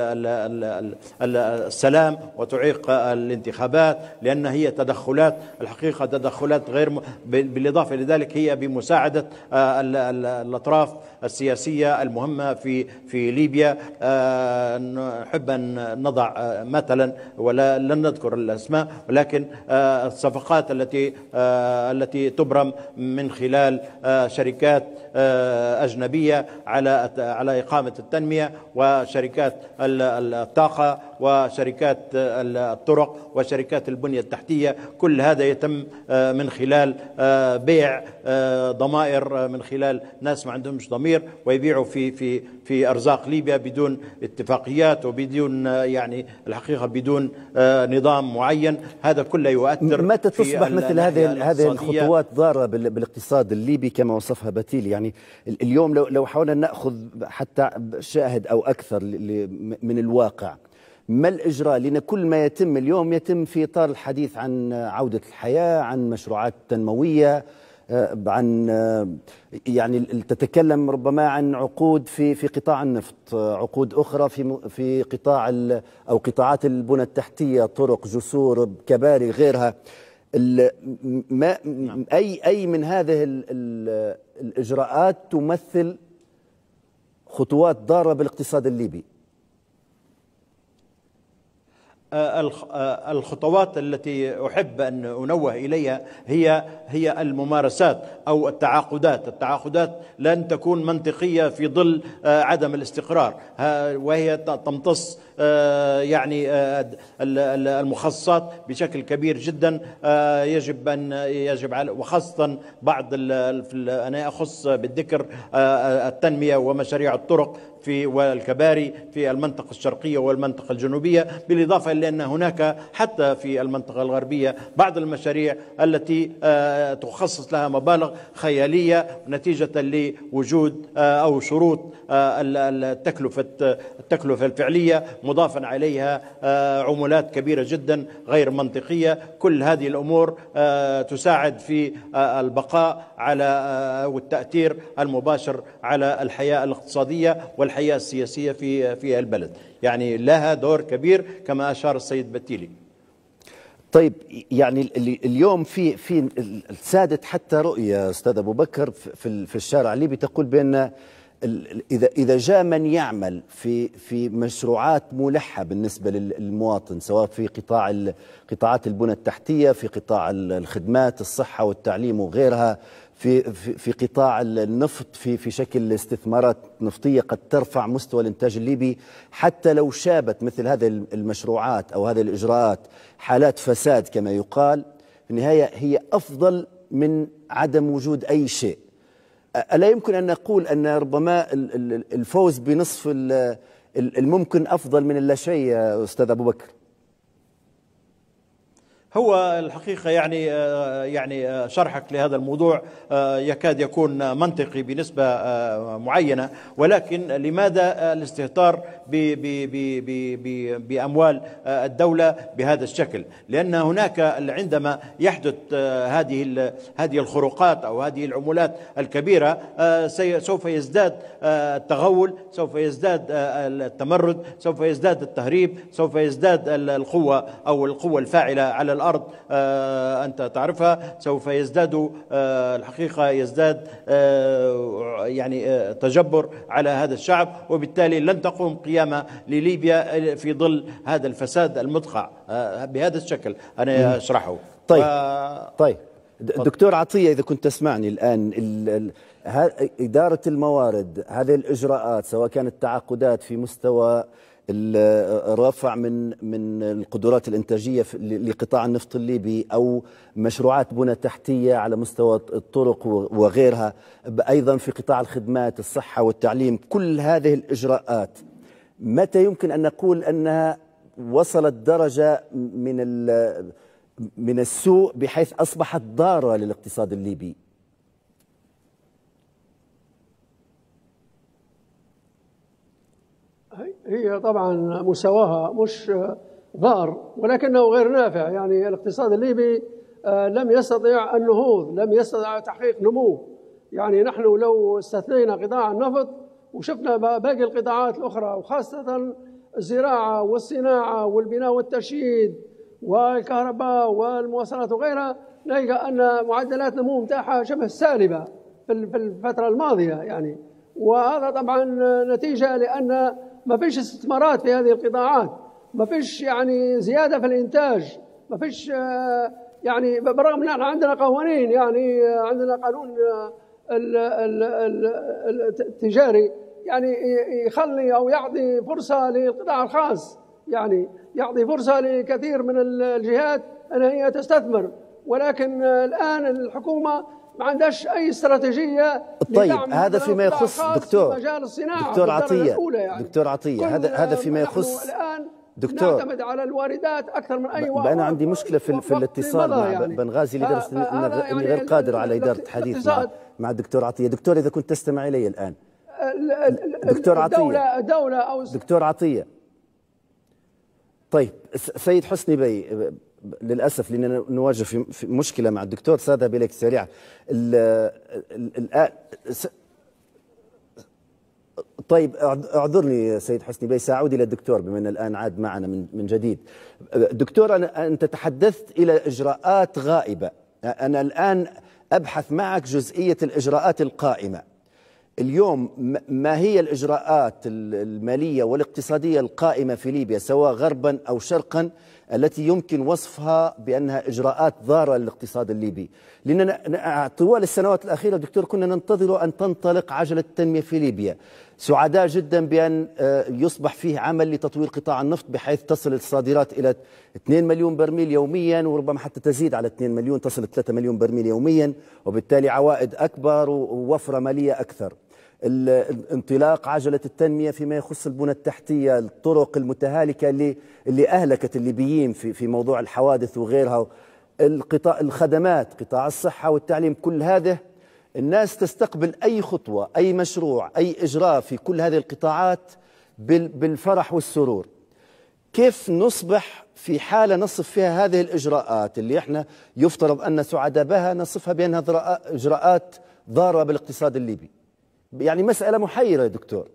السلام وتعيق الانتخابات، لأن هي تدخلات الحقيقة تدخلات غير م... بالإضافة لذلك هي بمساعدة الأطراف السياسية المهمة في في ليبيا. نحب أن نضع مثلا ولا لن نذكر الأسماء، ولكن الصفقات التي التي تبرم من خلال شركات أجنبية على على إقامة التنمية، وشركات الطاقة وشركات الطرق وشركات البنية التحتية. كل هذا يتم من خلال بيع ضمائر، من خلال ناس ما عندهمش ضمير ويبيعوا في في في أرزاق ليبيا بدون اتفاقيات وبدون يعني الحقيقة بدون نظام معين. هذا كله يؤثر.
متى تصبح مثل هذه هذه الخطوات ضارة بالاقتصاد الليبي كما وصفها باتيلي؟ يعني اليوم لو لو حاولنا نأخذ حتى شاهد أو أكثر من الواقع، ما الإجراء؟ لأن كل ما يتم اليوم يتم في إطار الحديث عن عودة الحياة، عن مشروعات تنموية، عن يعني تتكلم ربما عن عقود في في قطاع النفط، عقود أخرى في في قطاع أو قطاعات البنى التحتية، طرق، جسور، كباري، غيرها. ما أي أي من هذه الإجراءات تمثل خطوات ضارة بالاقتصاد الليبي؟
الخطوات التي أحب أن أنوه إليها هي هي الممارسات أو التعاقدات. التعاقدات لن تكون منطقية في ظل عدم الاستقرار، وهي تمتص يعني المخصصات بشكل كبير جدا. يجب أن يجب على وخاصة بعض أنا أخص بالذكر التنمية ومشاريع الطرق في والكباري في المنطقة الشرقية والمنطقة الجنوبية، بالإضافة إلى أن هناك حتى في المنطقة الغربية بعض المشاريع التي تخصص لها مبالغ خيالية نتيجة لوجود أو شروط التكلفة التكلفة الفعلية مضافا عليها عمولات كبيرة جدا غير منطقية. كل هذه الأمور تساعد في البقاء على والتأثير المباشر على الحياة الاقتصادية والحياة السياسية في في البلد، يعني لها دور كبير كما أشار السيد بتيلي.
طيب يعني اليوم في في سادت حتى رؤية أستاذ أبو بكر في في الشارع الليبي تقول بأن إذا إذا جاء من يعمل في في مشروعات ملحة بالنسبة للمواطن، سواء في قطاع قطاعات البنى التحتية، في قطاع الخدمات، الصحة والتعليم وغيرها، في في في قطاع النفط، في في شكل استثمارات نفطية قد ترفع مستوى الإنتاج الليبي، حتى لو شابت مثل هذه المشروعات أو هذه الإجراءات حالات فساد كما يقال، في النهاية هي أفضل من عدم وجود أي شيء. ألا يمكن أن نقول أن ربما الفوز بنصف الممكن أفضل من اللاشيء يا أستاذ أبو بكر؟
هو الحقيقة يعني يعني شرحك لهذا الموضوع يكاد يكون منطقي بنسبة معينة، ولكن لماذا الاستهتار بأموال الدولة بهذا الشكل؟ لأن هناك عندما يحدث هذه هذه الخروقات أو هذه العمولات الكبيرة سوف يزداد التغول، سوف يزداد التمرد، سوف يزداد التهريب، سوف يزداد القوة أو القوة الفاعلة على الأرض آه أنت تعرفها، سوف يزداد آه الحقيقة يزداد آه يعني آه تجبر على هذا الشعب، وبالتالي لن تقوم قيامة لليبيا في ظل هذا الفساد المدقع آه بهذا الشكل أنا أشرحه.
طيب و... طيب دكتور عطية، إذا كنت تسمعني الآن، ال ال إدارة الموارد، هذه الإجراءات سواء كانت تعاقدات في مستوى الرفع من من القدرات الإنتاجية لقطاع النفط الليبي، أو مشروعات بنى تحتية على مستوى الطرق وغيرها، أيضا في قطاع الخدمات، الصحة والتعليم، كل هذه الإجراءات متى يمكن أن نقول أنها وصلت درجة من من السوء بحيث أصبحت ضارة للاقتصاد الليبي؟
هي طبعا مستواها مش ضار ولكنه غير نافع. يعني الاقتصاد الليبي لم يستطيع النهوض، لم يستطيع تحقيق نمو. يعني نحن لو استثنينا قطاع النفط وشفنا باقي القطاعات الأخرى، وخاصة الزراعة والصناعة والبناء والترشيد والكهرباء والمواصلات وغيرها، نلقى أن معدلات نمو متاحة شبه سالبة في الفترة الماضية. يعني وهذا طبعا نتيجة لأن ما فيش استثمارات في هذه القطاعات، ما فيش يعني زيادة في الإنتاج، ما فيش يعني بالرغم أن عندنا قوانين، يعني عندنا قانون التجاري يعني يخلي أو يعطي فرصة للقطاع الخاص، يعني يعطي فرصة لكثير من الجهات أن هي تستثمر، ولكن الآن الحكومة ما عندهاش أي استراتيجية.
طيب هذا فيما يخص دكتور
في مجال الصناعة
دكتور عطية
يعني.
دكتور عطية هذا هذا فيما يخص
الآن
دكتور
نعتمد على الواردات أكثر من أي وقت.
أنا عندي مشكلة في, في الاتصال مع يعني. بنغازي لدرجة أني غير قادر على إدارة الحديث مع, مع الدكتور عطية. دكتور إذا كنت تستمع إلي الآن، دكتور عطية،
الدولة دولة أو
دكتور عطية. طيب سيد حسني بي، للأسف لأننا نواجه في مشكلة مع الدكتور، سأذهب إليك سريعا. الآن طيب اعذرني سيد حسني بي، سأعود إلى الدكتور بما أن الآن عاد معنا من من جديد. دكتور، أنا أنت تحدثت إلى إجراءات غائبة، أنا الآن أبحث معك جزئية الإجراءات القائمة. اليوم ما هي الإجراءات المالية والاقتصادية القائمة في ليبيا سواء غربا أو شرقا التي يمكن وصفها بأنها إجراءات ضارة للاقتصاد الليبي؟ لأننا طوال السنوات الأخيرة دكتور كنا ننتظر أن تنطلق عجلة التنمية في ليبيا، سعداء جدا بأن يصبح فيه عمل لتطوير قطاع النفط بحيث تصل الصادرات إلى اثنين مليون برميل يوميا، وربما حتى تزيد على اثنين مليون، تصل إلى ثلاثة مليون برميل يوميا، وبالتالي عوائد أكبر ووفرة مالية أكثر. انطلاق عجلة التنمية فيما يخص البنى التحتية، الطرق المتهالكة اللي اللي أهلكت الليبيين في في موضوع الحوادث وغيرها، القطاع الخدمات، قطاع الصحة والتعليم، كل هذا الناس تستقبل أي خطوة، أي مشروع، أي إجراء في كل هذه القطاعات بالفرح والسرور. كيف نصبح في حالة نصف فيها هذه الإجراءات اللي احنا يفترض أن سعداء بها نصفها بأنها إجراءات ضارة بالاقتصاد الليبي؟ يعني مسألة محيرة يا دكتور.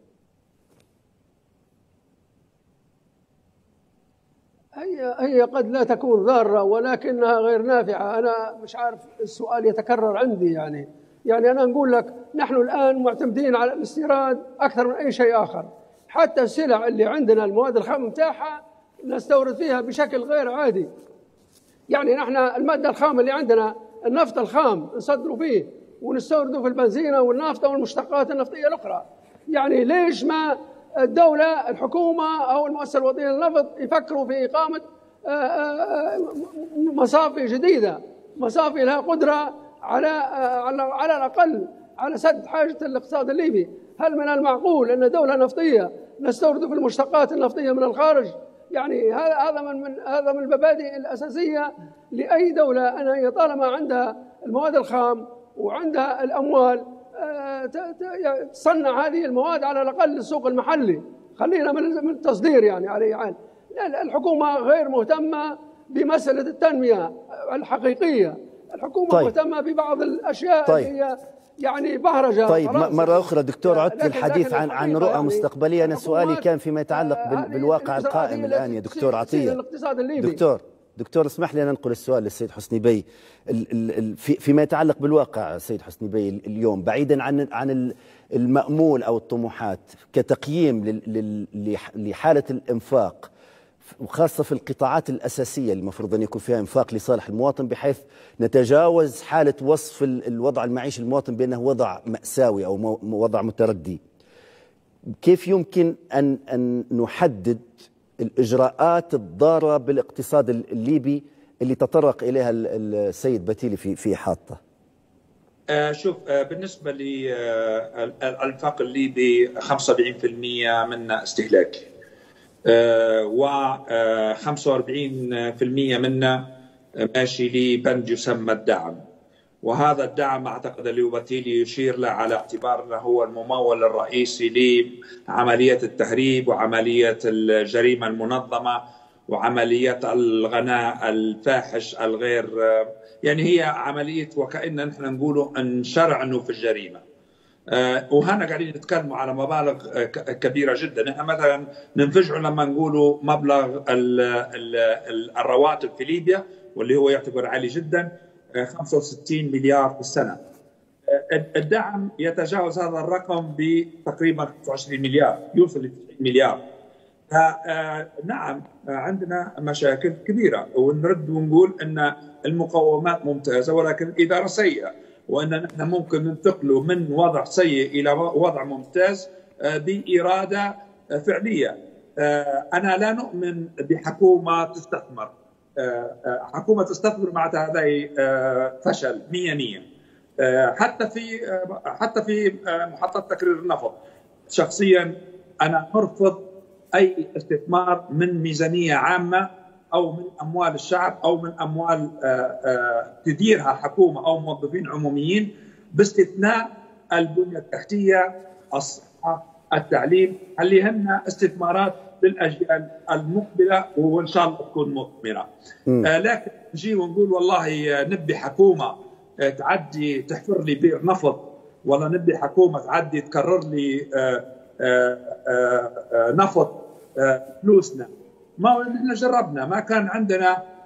هي هي قد لا تكون ضارة ولكنها غير نافعة. أنا مش عارف، السؤال يتكرر عندي. يعني يعني أنا نقول لك نحن الآن معتمدين على الاستيراد أكثر من أي شيء آخر. حتى السلع اللي عندنا المواد الخام متاحة نستورد فيها بشكل غير عادي. يعني نحن المادة الخام اللي عندنا النفط الخام نصدروا فيه ونستورده في البنزينة والنافطة والمشتقات النفطية الأخرى. يعني ليش ما الدولة الحكومة أو المؤسسة الوطنية للنفط يفكروا في إقامة مصافي جديدة، مصافي لها قدرة على على الأقل على سد حاجة الاقتصاد الليبي؟ هل من المعقول أن دولة نفطية نستورد في المشتقات النفطية من الخارج؟ يعني هذا هذا من من هذا من المبادئ الأساسية لأي دولة، أن هي طالما عندها المواد الخام وعندها الأموال تصنع هذه المواد على الأقل للسوق المحلي. خلينا من التصدير يعني على حال. الحكومة غير مهتمة بمسألة التنمية الحقيقية. الحكومة طيب. مهتمة ببعض الأشياء
طيب.
اللي هي يعني بهرجة.
طيب مرة أخرى دكتور عدت للحديث عن عن رؤى يعني مستقبلية. أنا سؤالي كان فيما يتعلق بالواقع القائم الآن يا دكتور عطية. دكتور دكتور اسمح لي أن ننقل السؤال للسيد حسني بي. فيما يتعلق بالواقع سيد حسني بي اليوم، بعيدا عن عن المأمول أو الطموحات، كتقييم لحالة الإنفاق وخاصة في القطاعات الأساسية المفروض أن يكون فيها إنفاق لصالح المواطن، بحيث نتجاوز حالة وصف الوضع المعيشي المواطن بأنه وضع مأساوي أو وضع متردي. كيف يمكن أن أن نحدد الإجراءات الضارة بالاقتصاد الليبي اللي تطرق إليها السيد بتيلي في في إحاطته؟
آه شوف، آه بالنسبة للإنفاق آه الليبي خمسة وسبعين بالمئة منه استهلاكي، آه و آه خمسة وأربعين بالمئة منه ماشي لبند يسمى الدعم. وهذا الدعم أعتقد اللي بتيلي يشير له على اعتبار أنه هو الممول الرئيسي لعملية التهريب وعملية الجريمة المنظمة وعملية الغناء الفاحش الغير، يعني هي عملية وكأن نحن نقولوا انشرعنوا في الجريمة. وهنا قاعدين نتكلموا على مبالغ كبيرة جدا. نحن مثلا ننفجعوا لما نقولوا مبلغ الرواتب في ليبيا واللي هو يعتبر عالي جدا، خمسة وستين مليار في السنة. الدعم يتجاوز هذا الرقم بتقريبا خمسة وعشرين مليار، يوصل ل تسعين مليار. نعم عندنا مشاكل كبيرة، ونرد ونقول أن المقومات ممتازة ولكن الإدارة سيئة، وأن نحن ممكن ننتقل من وضع سيء إلى وضع ممتاز بإرادة فعلية. أنا لا نؤمن بحكومة تستثمر. حكومة تستثمر معناتها هذا فشل مية مية. حتى في حتى في محطة تكرير النفط شخصيا أنا أرفض أي استثمار من ميزانية عامة أو من أموال الشعب أو من أموال تديرها حكومة أو موظفين عموميين، باستثناء البنية التحتية، الصحة، التعليم، اللي هن استثمارات للأجيال المقبلة وإن شاء الله تكون مثمرة. آه لكن نجي ونقول والله نبي حكومة تعدي تحفر لي بئر نفط، ولا نبي حكومة تعدي تكرر لي آه آه آه آه نفط آه فلوسنا. ما نحن جربنا، ما كان عندنا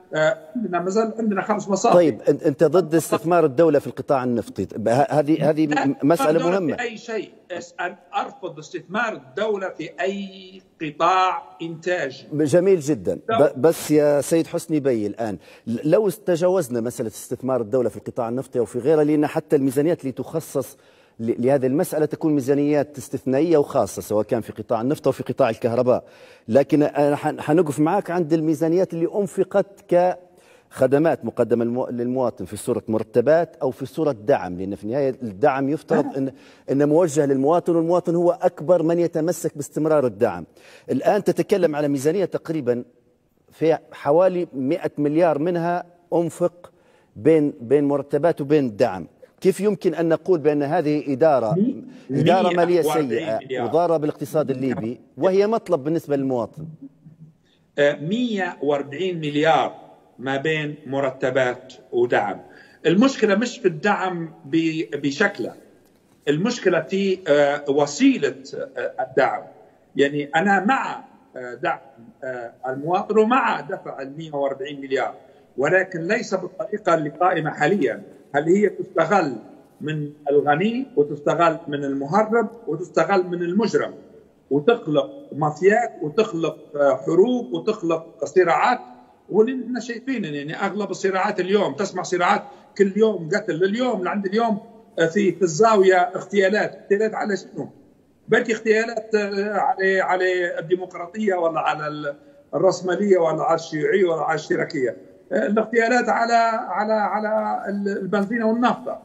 عندنا ما زال عندنا خمس مصادر.
طيب انت ضد استثمار الدوله في القطاع النفطي، هذه هذه مساله مهمه.
في اي شيء ارفض استثمار الدوله في اي قطاع انتاج.
جميل جدا، بس يا سيد حسني بي الان لو تجاوزنا مساله استثمار الدوله في القطاع النفطي او في غيره، لان حتى الميزانيات اللي تخصص لهذه المسألة تكون ميزانيات استثنائية وخاصة سواء كان في قطاع النفط أو في قطاع الكهرباء، لكن أنا حنقف معك عند الميزانيات اللي أنفقت كخدمات مقدمة للمواطن في صورة مرتبات أو في صورة دعم، لأن في النهاية الدعم يفترض أن أنه موجه للمواطن، والمواطن هو أكبر من يتمسك باستمرار الدعم. الآن تتكلم على ميزانية تقريبا في حوالي مئة مليار منها أنفق بين بين مرتبات وبين دعم. كيف يمكن أن نقول بأن هذه إدارة إدارة مالية سيئة وضارة بالاقتصاد الليبي وهي مطلب بالنسبة للمواطن؟
مئة وأربعين مليار ما بين مرتبات ودعم. المشكلة مش في الدعم بشكله، المشكلة في وسيلة الدعم. يعني أنا مع دعم المواطن ومع دفع ال مئة وأربعين مليار، ولكن ليس بالطريقة اللي قائمة حاليا. هل هي تستغل من الغني وتستغل من المهرب وتستغل من المجرم وتخلق مافيات وتخلق حروب وتخلق صراعات. ونحن شايفين يعني اغلب الصراعات اليوم، تسمع صراعات كل يوم، قتل اليوم لعند اليوم في في الزاويه اغتيالات، اغتيالات على شنو؟ بلكي اغتيالات على على الديمقراطيه ولا على الرأسمالية ولا على الشيوعيه ولا على الاشتراكيه. الاغتيالات على على على البنزين والنفط.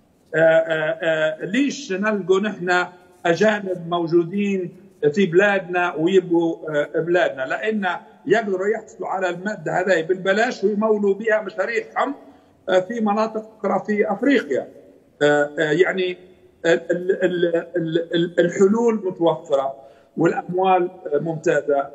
ليش نلقوا نحن اجانب موجودين في بلادنا ويبقوا بلادنا؟ لان يقدروا يحصلوا على الماده هذه بالبلاش ويمولوا بها مشاريعهم في مناطق اخرى في افريقيا. يعني الحلول متوفره والاموال ممتازه.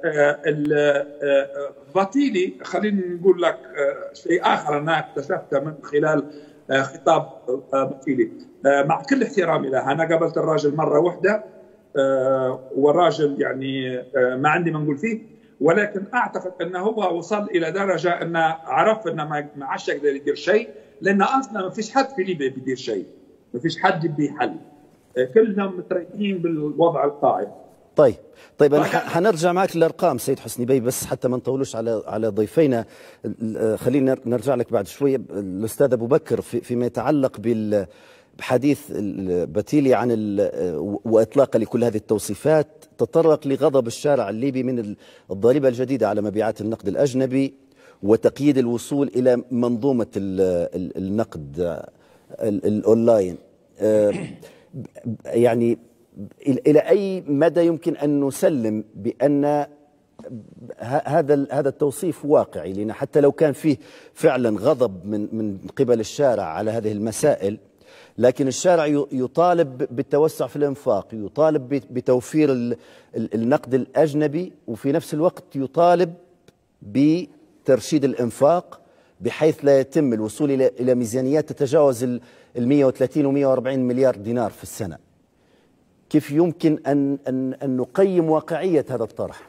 باتيلي خليني نقول لك شيء اخر انا اكتشفته من خلال خطاب باتيلي، مع كل احترامي له. انا قابلت الراجل مره واحده والراجل يعني ما عندي ما نقول فيه، ولكن اعتقد انه هو وصل الى درجه انه عرف انه ما عادش يقدر يدير شيء، لان اصلا ما فيش حد في ليبيا بيدير شيء، ما فيش حد يبي حل، كلهم متريقين بالوضع القائم.
طيب طيب انا حنرجع معك للارقام سيد حسني بي، بس حتى ما نطولوش على على ضيفينا. خلينا نرجع لك بعد شويه الاستاذ ابو بكر في فيما يتعلق بال بحديث باتيلي عن واطلاقه لكل هذه التوصيفات. تطرق لغضب الشارع الليبي من الضريبه الجديده على مبيعات النقد الاجنبي وتقييد الوصول الى منظومه النقد الاونلاين. يعني الى اي مدى يمكن ان نسلم بان هذا هذا التوصيف واقعي؟ لان حتى لو كان فيه فعلا غضب من من قبل الشارع على هذه المسائل، لكن الشارع يطالب بالتوسع في الانفاق، يطالب بتوفير النقد الاجنبي، وفي نفس الوقت يطالب بترشيد الانفاق بحيث لا يتم الوصول الى الى ميزانيات تتجاوز ال مئة وثلاثين و مئة وأربعين مليار دينار في السنه. كيف يمكن ان ان ان نقيم واقعيه هذا الطرح؟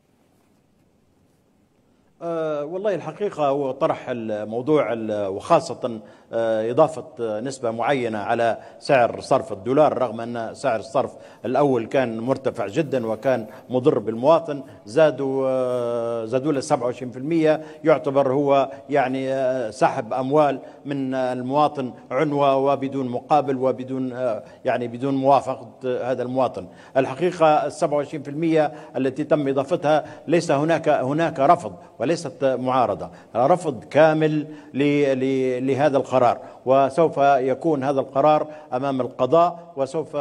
أه والله الحقيقة هو طرح الموضوع وخاصة إضافة نسبة معينة على سعر صرف الدولار، رغم أن سعر الصرف الأول كان مرتفع جدا وكان مضر بالمواطن، زادوا زادوا له سبعة وعشرين بالمئة، يعتبر هو يعني سحب أموال من المواطن عنوة وبدون مقابل وبدون يعني بدون موافقة هذا المواطن. الحقيقة سبعة وعشرين بالمئة التي تم إضافتها ليس هناك هناك رفض وليست معارضة، رفض كامل لهذا القرار، وسوف يكون هذا القرار أمام القضاء وسوف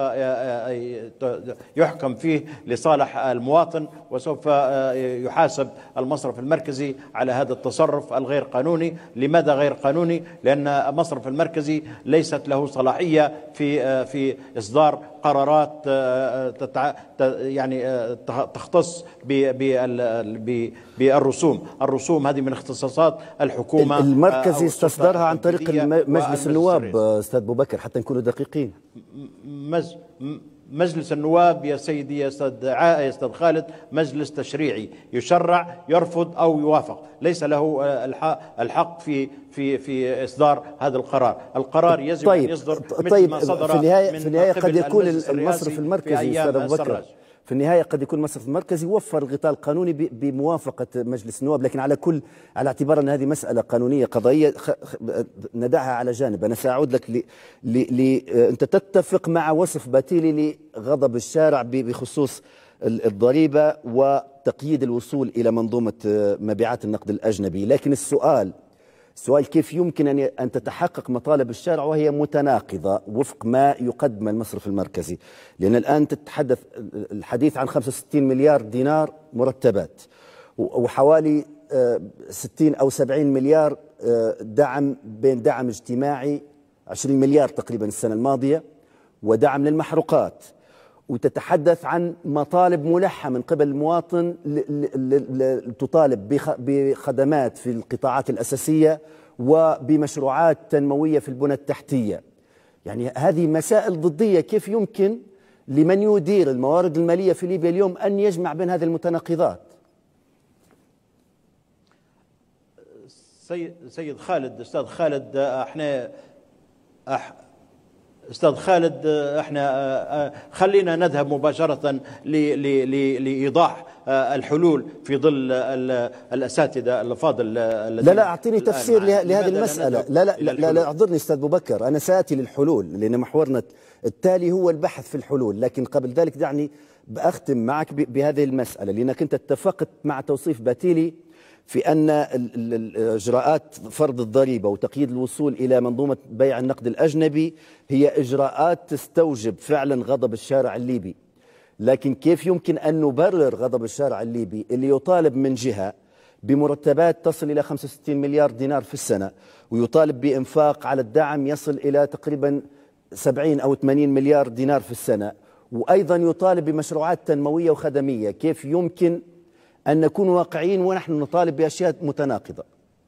يحكم فيه لصالح المواطن، وسوف يحاسب المصرف المركزي على هذا التصرف الغير قانوني. لماذا غير قانوني؟ لأن المصرف المركزي ليست له صلاحية في في إصدار قرارات تتع... يعني تختص بالرسوم. الرسوم هذه من اختصاصات الحكومة.
المركزي استصدرها عن طريق مجلس النواب استاذ ابو بكر، حتى نكونوا دقيقين.
مز... مجلس النواب يا سيدي يا استاذ يا استاذ خالد مجلس تشريعي، يشرع يرفض او يوافق، ليس له الحق في في في اصدار هذا القرار، القرار يجب
طيب
ان يصدر مثل
طيب
ما صدر
في النهايه
من
في النهايه قد يكون
المصرف
المركزي استاذ ابو بكر، في النهاية قد يكون المصرف المركزي وفر الغطاء القانوني بموافقة مجلس النواب، لكن على كل على اعتبار أن هذه مسألة قانونية قضائية ندعها على جانب. أنا سأعود لك ل... ل... ل... أنت تتفق مع وصف باتيلي لغضب الشارع بخصوص الضريبة وتقييد الوصول إلى منظومة مبيعات النقد الأجنبي، لكن السؤال السؤال كيف يمكن أن أن تتحقق مطالب الشارع وهي متناقضة وفق ما يقدم المصرف المركزي؟ لأن الآن تتحدث الحديث عن خمسة وستين مليار دينار مرتبات، وحوالي ستين أو سبعين مليار دعم، بين دعم اجتماعي عشرين مليار تقريبا السنة الماضية، ودعم للمحروقات، وتتحدث عن مطالب ملحة من قبل المواطن تطالب بخدمات في القطاعات الأساسية وبمشروعات تنموية في البنى التحتية. يعني هذه مسائل ضدية، كيف يمكن لمن يدير الموارد المالية في ليبيا اليوم أن يجمع بين هذه المتناقضات؟
سيد سيد خالد استاذ خالد احنا أح استاذ خالد احنا خلينا نذهب مباشره لايضاح الحلول في ظل الاساتذه الافاضل.
لا لا اعطيني تفسير لهذه المساله. لا لا لا لا اعذرني استاذ ابو بكر، انا ساتي للحلول لان محورنا التالي هو البحث في الحلول، لكن قبل ذلك دعني باختم معك بهذه المساله، لانك انت اتفقت مع توصيف باتيلي في أن إجراءات فرض الضريبة وتقييد الوصول إلى منظومة بيع النقد الأجنبي هي إجراءات تستوجب فعلا غضب الشارع الليبي، لكن كيف يمكن أن نبرر غضب الشارع الليبي اللي يطالب من جهة بمرتبات تصل إلى خمسة وستين مليار دينار في السنة، ويطالب بإنفاق على الدعم يصل إلى تقريبا سبعين أو ثمانين مليار دينار في السنة، وأيضا يطالب بمشروعات تنموية وخدمية؟ كيف يمكن أن نكون واقعيين ونحن نطالب بأشياء متناقضة؟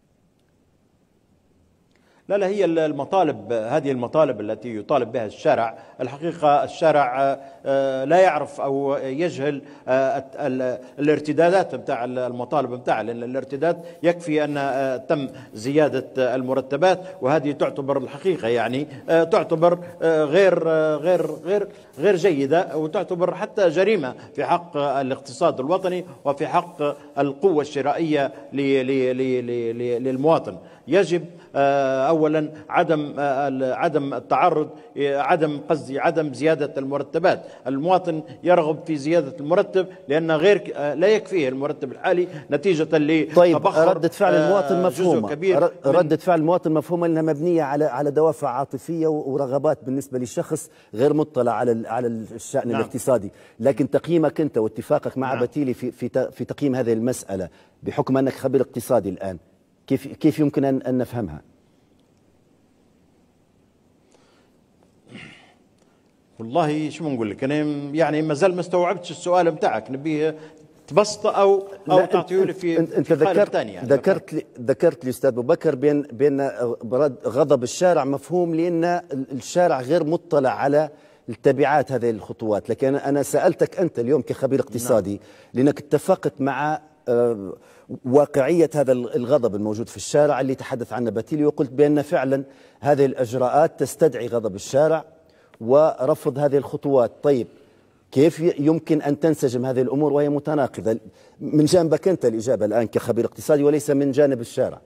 لا لا هي المطالب، هذه المطالب التي يطالب بها الشارع، الحقيقة الشارع لا يعرف أو يجهل الارتدادات بتاع المطالب بتاعه، لأن الارتداد يكفي أن تم زيادة المرتبات، وهذه تعتبر الحقيقة يعني تعتبر غير غير غير غير جيدة، وتعتبر حتى جريمة في حق الاقتصاد الوطني وفي حق القوة الشرائية للمواطن. يجب اولا عدم عدم التعرض، عدم قصدي عدم زياده المرتبات. المواطن يرغب في زياده المرتب لان غير لا يكفيه المرتب الحالي نتيجه لتبخر.
طيب ردة فعل المواطن مفهومه، ردة فعل المواطن مفهومه لانها مبنيه على على دوافع عاطفيه ورغبات بالنسبه للشخص غير مطلع على على الشان نعم. الاقتصادي، لكن تقييمك انت واتفاقك مع نعم. باتيلي في في في تقييم هذه المساله بحكم انك خبير اقتصادي الان، كيف كيف يمكن ان ان نفهمها؟
والله شو بنقول لك، انا يعني ما زال ما استوعبتش السؤال بتاعك، نبيه تبسطه او او تعطيه لي في
انت ذكرت
يعني
ذكرت لي ذكرت لي استاذ ابو بكر بين بين غضب الشارع مفهوم لان الشارع غير مطلع على التبعات هذه الخطوات، لكن انا سالتك انت اليوم كخبير اقتصادي نعم. لانك اتفقت مع واقعية هذا الغضب الموجود في الشارع اللي تحدث عنه باتيلي، وقلت بأن فعلا هذه الإجراءات تستدعي غضب الشارع ورفض هذه الخطوات. طيب كيف يمكن أن تنسجم هذه الأمور وهي متناقضة؟ من جانبك أنت الإجابة الآن كخبير اقتصادي وليس من جانب الشارع.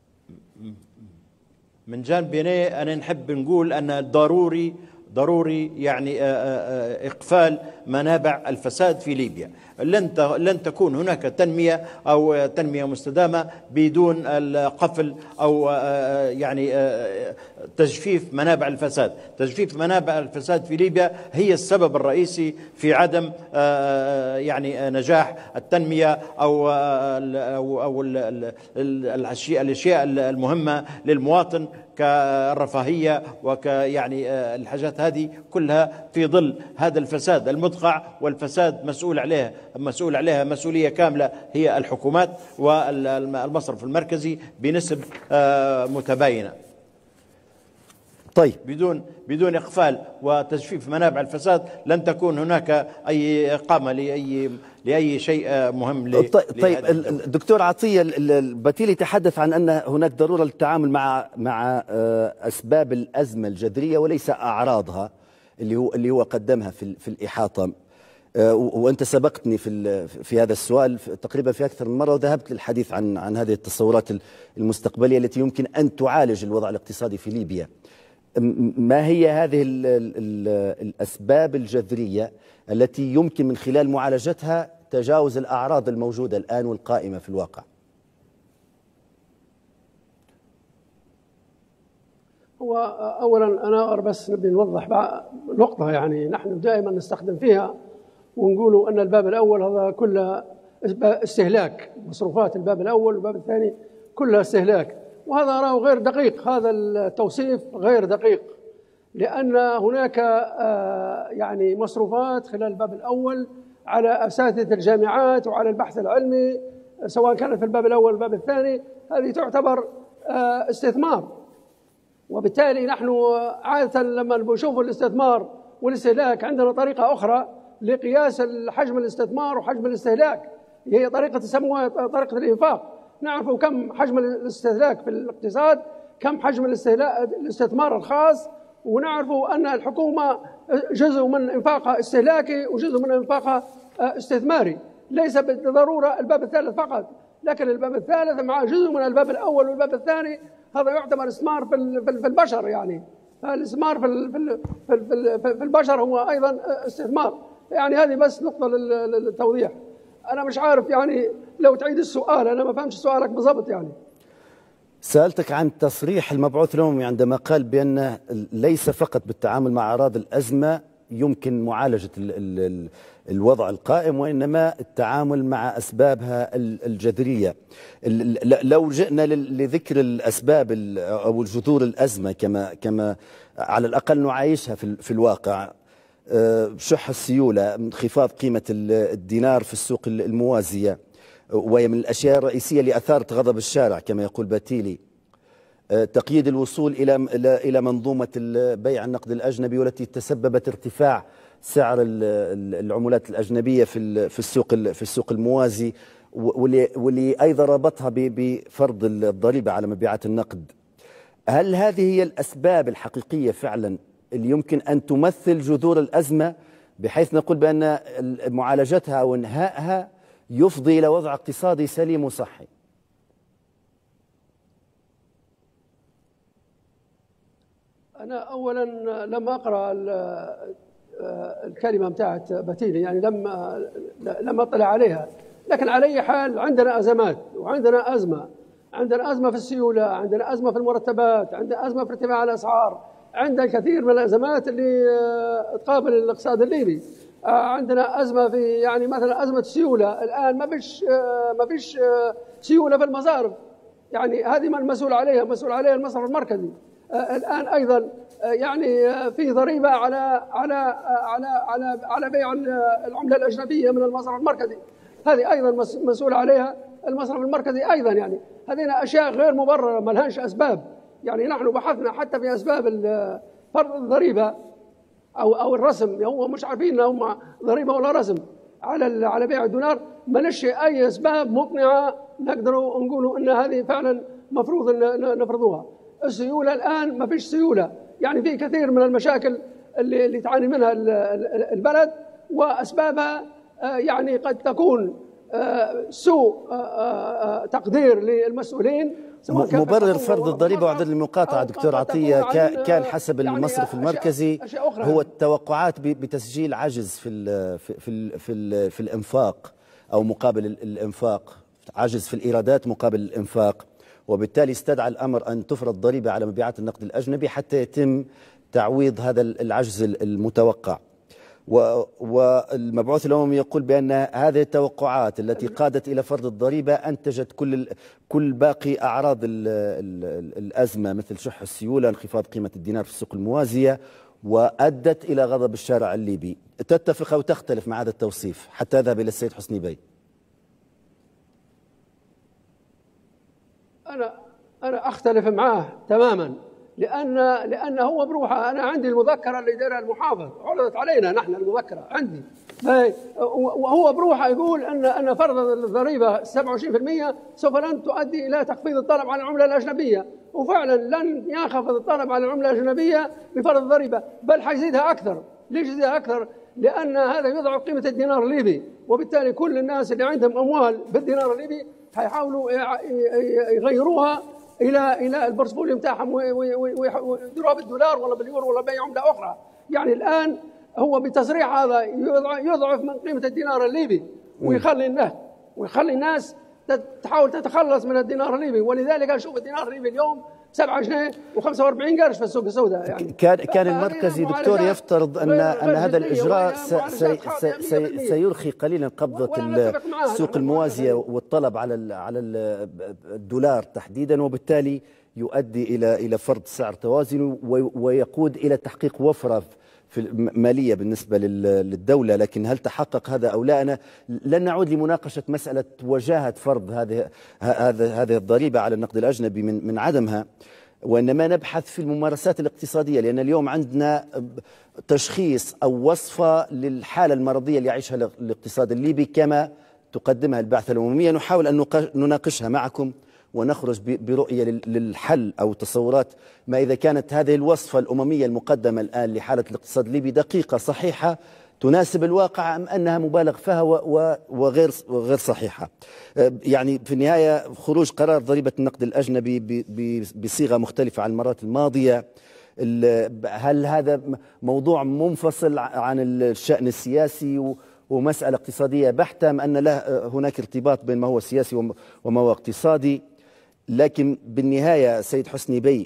من جانبي أنا نحب نقول أن ضروري ضروري يعني إقفال منابع الفساد في ليبيا. لن لن تكون هناك تنمية أو تنمية مستدامة بدون القفل أو يعني تجفيف منابع الفساد. تجفيف منابع الفساد في ليبيا هي السبب الرئيسي في عدم يعني نجاح التنمية أو أو أو الأشياء المهمة للمواطن كالرفاهية وك يعني الحاجات هذه كلها في ظل هذا الفساد المدقع، والفساد مسؤول عليه مسؤول عليها مسؤولية كاملة هي الحكومات والمصرف المركزي بنسب متباينة.
طيب
بدون بدون إقفال وتجفيف منابع الفساد لن تكون هناك أي إقامة لأي لأي شيء مهم.
طيب, طيب الدكتور عطية البتيلي تحدث عن أن هناك ضرورة للتعامل مع مع أسباب الأزمة الجذرية وليس أعراضها اللي هو اللي هو قدمها في في الإحاطة، وأنت سبقتني في في هذا السؤال تقريبا في أكثر من مرة، وذهبت للحديث عن عن هذه التصورات المستقبلية التي يمكن أن تعالج الوضع الاقتصادي في ليبيا. ما هي هذه ال ال الأسباب الجذرية التي يمكن من خلال معالجتها تجاوز الأعراض الموجودة الآن والقائمة في الواقع؟
هو أولا أنا بس نبي نوضح نقطة، يعني نحن دائما نستخدم فيها ونقولوا أن الباب الأول هذا كله استهلاك، مصروفات الباب الأول والباب الثاني كلها استهلاك، وهذا أراه غير دقيق، هذا التوصيف غير دقيق، لأن هناك يعني مصروفات خلال الباب الأول على أساتذة الجامعات وعلى البحث العلمي سواء كانت في الباب الأول والباب الثاني، هذه تعتبر استثمار. وبالتالي نحن عادة لما نشوف الاستثمار والاستهلاك عندنا طريقة أخرى لقياس حجم الاستثمار وحجم الاستهلاك، هي طريقة تسموها طريقة الإنفاق. نعرف كم حجم الاستهلاك في الاقتصاد، كم حجم الاستثمار الخاص، ونعرف أن الحكومة جزء من إنفاقها استهلاكي وجزء من إنفاقها استثماري، ليس بالضرورة الباب الثالث فقط، لكن الباب الثالث مع جزء من الباب الأول والباب الثاني، هذا يعتبر استثمار في البشر. يعني الاستثمار في البشر هو أيضا استثمار. يعني هذه بس نقطة للتوضيح. أنا مش عارف يعني لو تعيد السؤال، أنا ما فهمش سؤالك بالضبط. يعني
سألتك عن تصريح المبعوث الأممي عندما قال بأن ليس فقط بالتعامل مع أعراض الأزمة يمكن معالجة ال ال ال الوضع القائم، وإنما التعامل مع أسبابها الجذرية. لو جئنا لذكر الأسباب أو الجذور الأزمة كما كما على الأقل نعايشها في, في الواقع، شح السيولة، انخفاض قيمة الدينار في السوق الموازية، وهي من الأشياء الرئيسية اللي أثارت غضب الشارع كما يقول باتيلي، تقييد الوصول إلى إلى منظومة بيع النقد الأجنبي والتي تسببت ارتفاع سعر العملات الأجنبية في في السوق في السوق الموازي، واللي واللي أيضا ربطها بفرض الضريبة على مبيعات النقد. هل هذه هي الأسباب الحقيقية فعلا اللي يمكن أن تمثل جذور الأزمة بحيث نقول بأن معالجتها أو انهائها يفضي إلى وضع اقتصادي سليم وصحي؟
أنا أولا لم أقرأ الكلمة بتاعت باتيلي، يعني لم لم أطلع عليها، لكن على أي حال عندنا أزمات وعندنا أزمة، عندنا أزمة في السيولة، عندنا أزمة في المرتبات، عندنا أزمة في ارتفاع الأسعار، عندنا الكثير من الأزمات اللي تقابل الاقتصاد الليبي. عندنا أزمة في يعني مثلا أزمة السيولة، الآن ما فيش ما فيش سيولة في المصارف، يعني هذه من المسؤول عليها؟ مسؤول عليها المصرف المركزي. الآن أيضا يعني في ضريبة على على على على على بيع العملة الأجنبية من المصرف المركزي، هذه أيضا مسؤول عليها المصرف المركزي أيضا. يعني هذه أشياء غير مبررة ما لهاش أسباب. يعني نحن بحثنا حتى في أسباب فرض الضريبة أو أو الرسم، هو مش عارفين هم ضريبة ولا رسم على على بيع الدولار، ما لش أي أسباب مقنعة نقدروا نقولوا أن هذه فعلا مفروض أن نفرضوها. السيولة الآن ما فيش سيولة، يعني في كثير من المشاكل اللي, اللي تعاني منها البلد، وأسبابها يعني قد تكون سوء تقدير للمسؤولين.
مبرر فرض الضريبة وعدد المقاطعة دكتور عطية كان حسب المصرف المركزي هو التوقعات بتسجيل عجز في ال في ال في, ال في الإنفاق أو مقابل الإنفاق، عجز في الإيرادات مقابل الإنفاق، وبالتالي استدعى الأمر أن تفرض ضريبة على مبيعات النقد الأجنبي حتى يتم تعويض هذا العجز المتوقع. والمبعوث الأممي يقول بأن هذه التوقعات التي قادت إلى فرض الضريبة أنتجت كل كل باقي أعراض ال ال الأزمة مثل شح السيولة، انخفاض قيمة الدينار في السوق الموازية، وأدت إلى غضب الشارع الليبي. تتفق أو تختلف مع هذا التوصيف حتى أذهب إلى السيد حسني بي؟
أنا أنا أختلف معه تماما، لأن لأن هو بروحه، أنا عندي المذكرة اللي دارها المحافظ عرضت علينا نحن المذكرة عندي، وهو بروحه يقول أن أن فرض الضريبة سبعة وعشرين بالمئة سوف لن تؤدي إلى تخفيض الطلب على العملة الأجنبية، وفعلا لن ينخفض الطلب على العملة الأجنبية بفرض الضريبة، بل حيزيدها أكثر. ليش يزيدها أكثر؟ لأن هذا يضعف قيمة الدينار الليبي، وبالتالي كل الناس اللي عندهم أموال بالدينار الليبي حيحاولوا يغيروها الى الى البورتفوليو بتاعهم ويديروها بالدولار ولا باليورو ولا باي عمله اخرى. يعني الان هو بتصريح هذا يضعف من قيمه الدينار الليبي ويخلي الناس ويخلي الناس تحاول تتخلص من الدينار الليبي، ولذلك اشوف الدينار الليبي اليوم سبعة جنيه وخمسة وأربعين قرش في السوق السوداء. يعني
كان كان المركزي دكتور يفترض ان ان هذا الاجراء سيرخي قليلا قبضه السوق الموازيه والطلب على على الدولار تحديدا، وبالتالي يؤدي الى الى فرض سعر توازن ويقود الى تحقيق وفره في المالية بالنسبة للدولة. لكن هل تحقق هذا أو لا؟ أنا لن نعود لمناقشة مسألة وجاهة فرض هذه هذه هذه الضريبة على النقد الأجنبي من من عدمها، وإنما نبحث في الممارسات الاقتصادية، لأن اليوم عندنا تشخيص أو وصفة للحالة المرضية اللي يعيشها الاقتصاد الليبي كما تقدمها البعثة الأممية. نحاول أن نناقشها معكم ونخرج برؤية للحل أو تصورات ما إذا كانت هذه الوصفة الأممية المقدمة الآن لحالة الاقتصاد الليبي دقيقة صحيحة تناسب الواقع، أم أنها مبالغ فيها وغير وغير صحيحة. يعني في النهاية خروج قرار ضريبة النقد الأجنبي بصيغة مختلفة عن المرات الماضية، هل هذا موضوع منفصل عن الشأن السياسي ومسألة اقتصادية بحتة، أم أن له هناك ارتباط بين ما هو سياسي وما هو اقتصادي؟ لكن بالنهاية سيد حسني بي،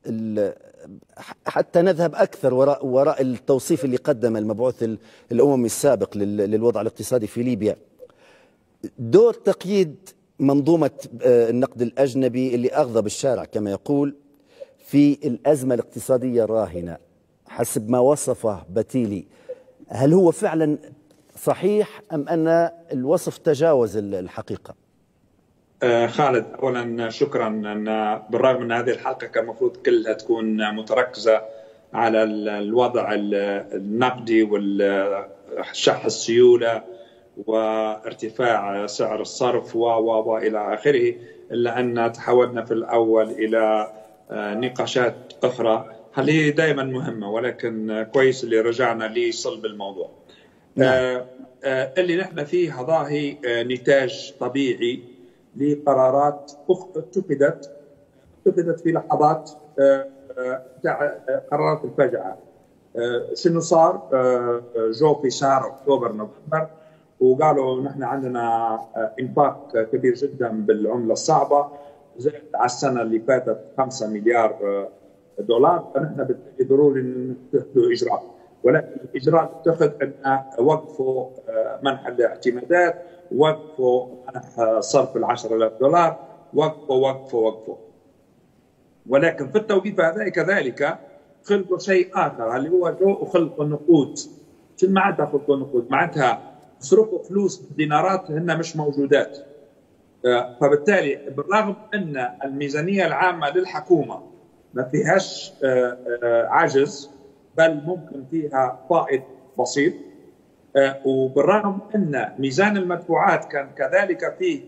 حتى نذهب أكثر وراء, وراء التوصيف اللي قدم المبعوث الأممي السابق للوضع الاقتصادي في ليبيا، دور تقييد منظومة النقد الأجنبي اللي أغضب الشارع كما يقول في الأزمة الاقتصادية الراهنة حسب ما وصفه بتيلي، هل هو فعلا صحيح أم أن الوصف تجاوز الحقيقة؟
آه خالد، أولا شكرا. أن بالرغم من هذه الحلقة كان المفروض كلها تكون متركزة على الوضع النقدي والشح السيولة وارتفاع سعر الصرف و و إلى آخره، إلا أن تحولنا في الأول إلى نقاشات أخرى هل هي دائما مهمة، ولكن كويس اللي رجعنا لصلب الموضوع. آه آه اللي نحن فيه هذا هي نتاج طبيعي لقرارات اتخذت اتخذت في لحظات تاع قرارات الفجعه. شنو صار؟ جو في شهر اكتوبر نوفمبر وقالوا نحن عندنا انفاق كبير جدا بالعمله الصعبه، زاد على السنه اللي فاتت خمسة مليار دولار، فنحن بالتالي ضروري نتخذوا اجراء، ولكن الاجراء اللي اتخذ ان وقفوا منح الاعتمادات، وقفوا منح صرف العشرة آلاف دولار، وقفوا وقفوا وقفوا ولكن في التوقيت هذا كذلك خلقوا شيء آخر اللي هو جو وخلقوا النقود. شنو معناتها خلقوا النقود؟ معناتها صرفوا فلوس بالدينارات هن مش موجودات. فبالتالي بالرغم أن الميزانية العامة للحكومة ما فيهاش عجز، بل ممكن فيها فائض بسيط، وبالرغم أن ميزان المدفوعات كان كذلك فيه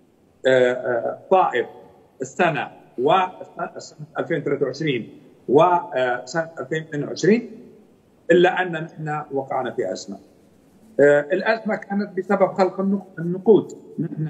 فائض السنة وسنة ألفين وثلاثة وعشرين وسنة ألفين واثنين وعشرين، إلا أن نحن وقعنا في أزمة. الأزمة كانت بسبب خلق النقود. نحن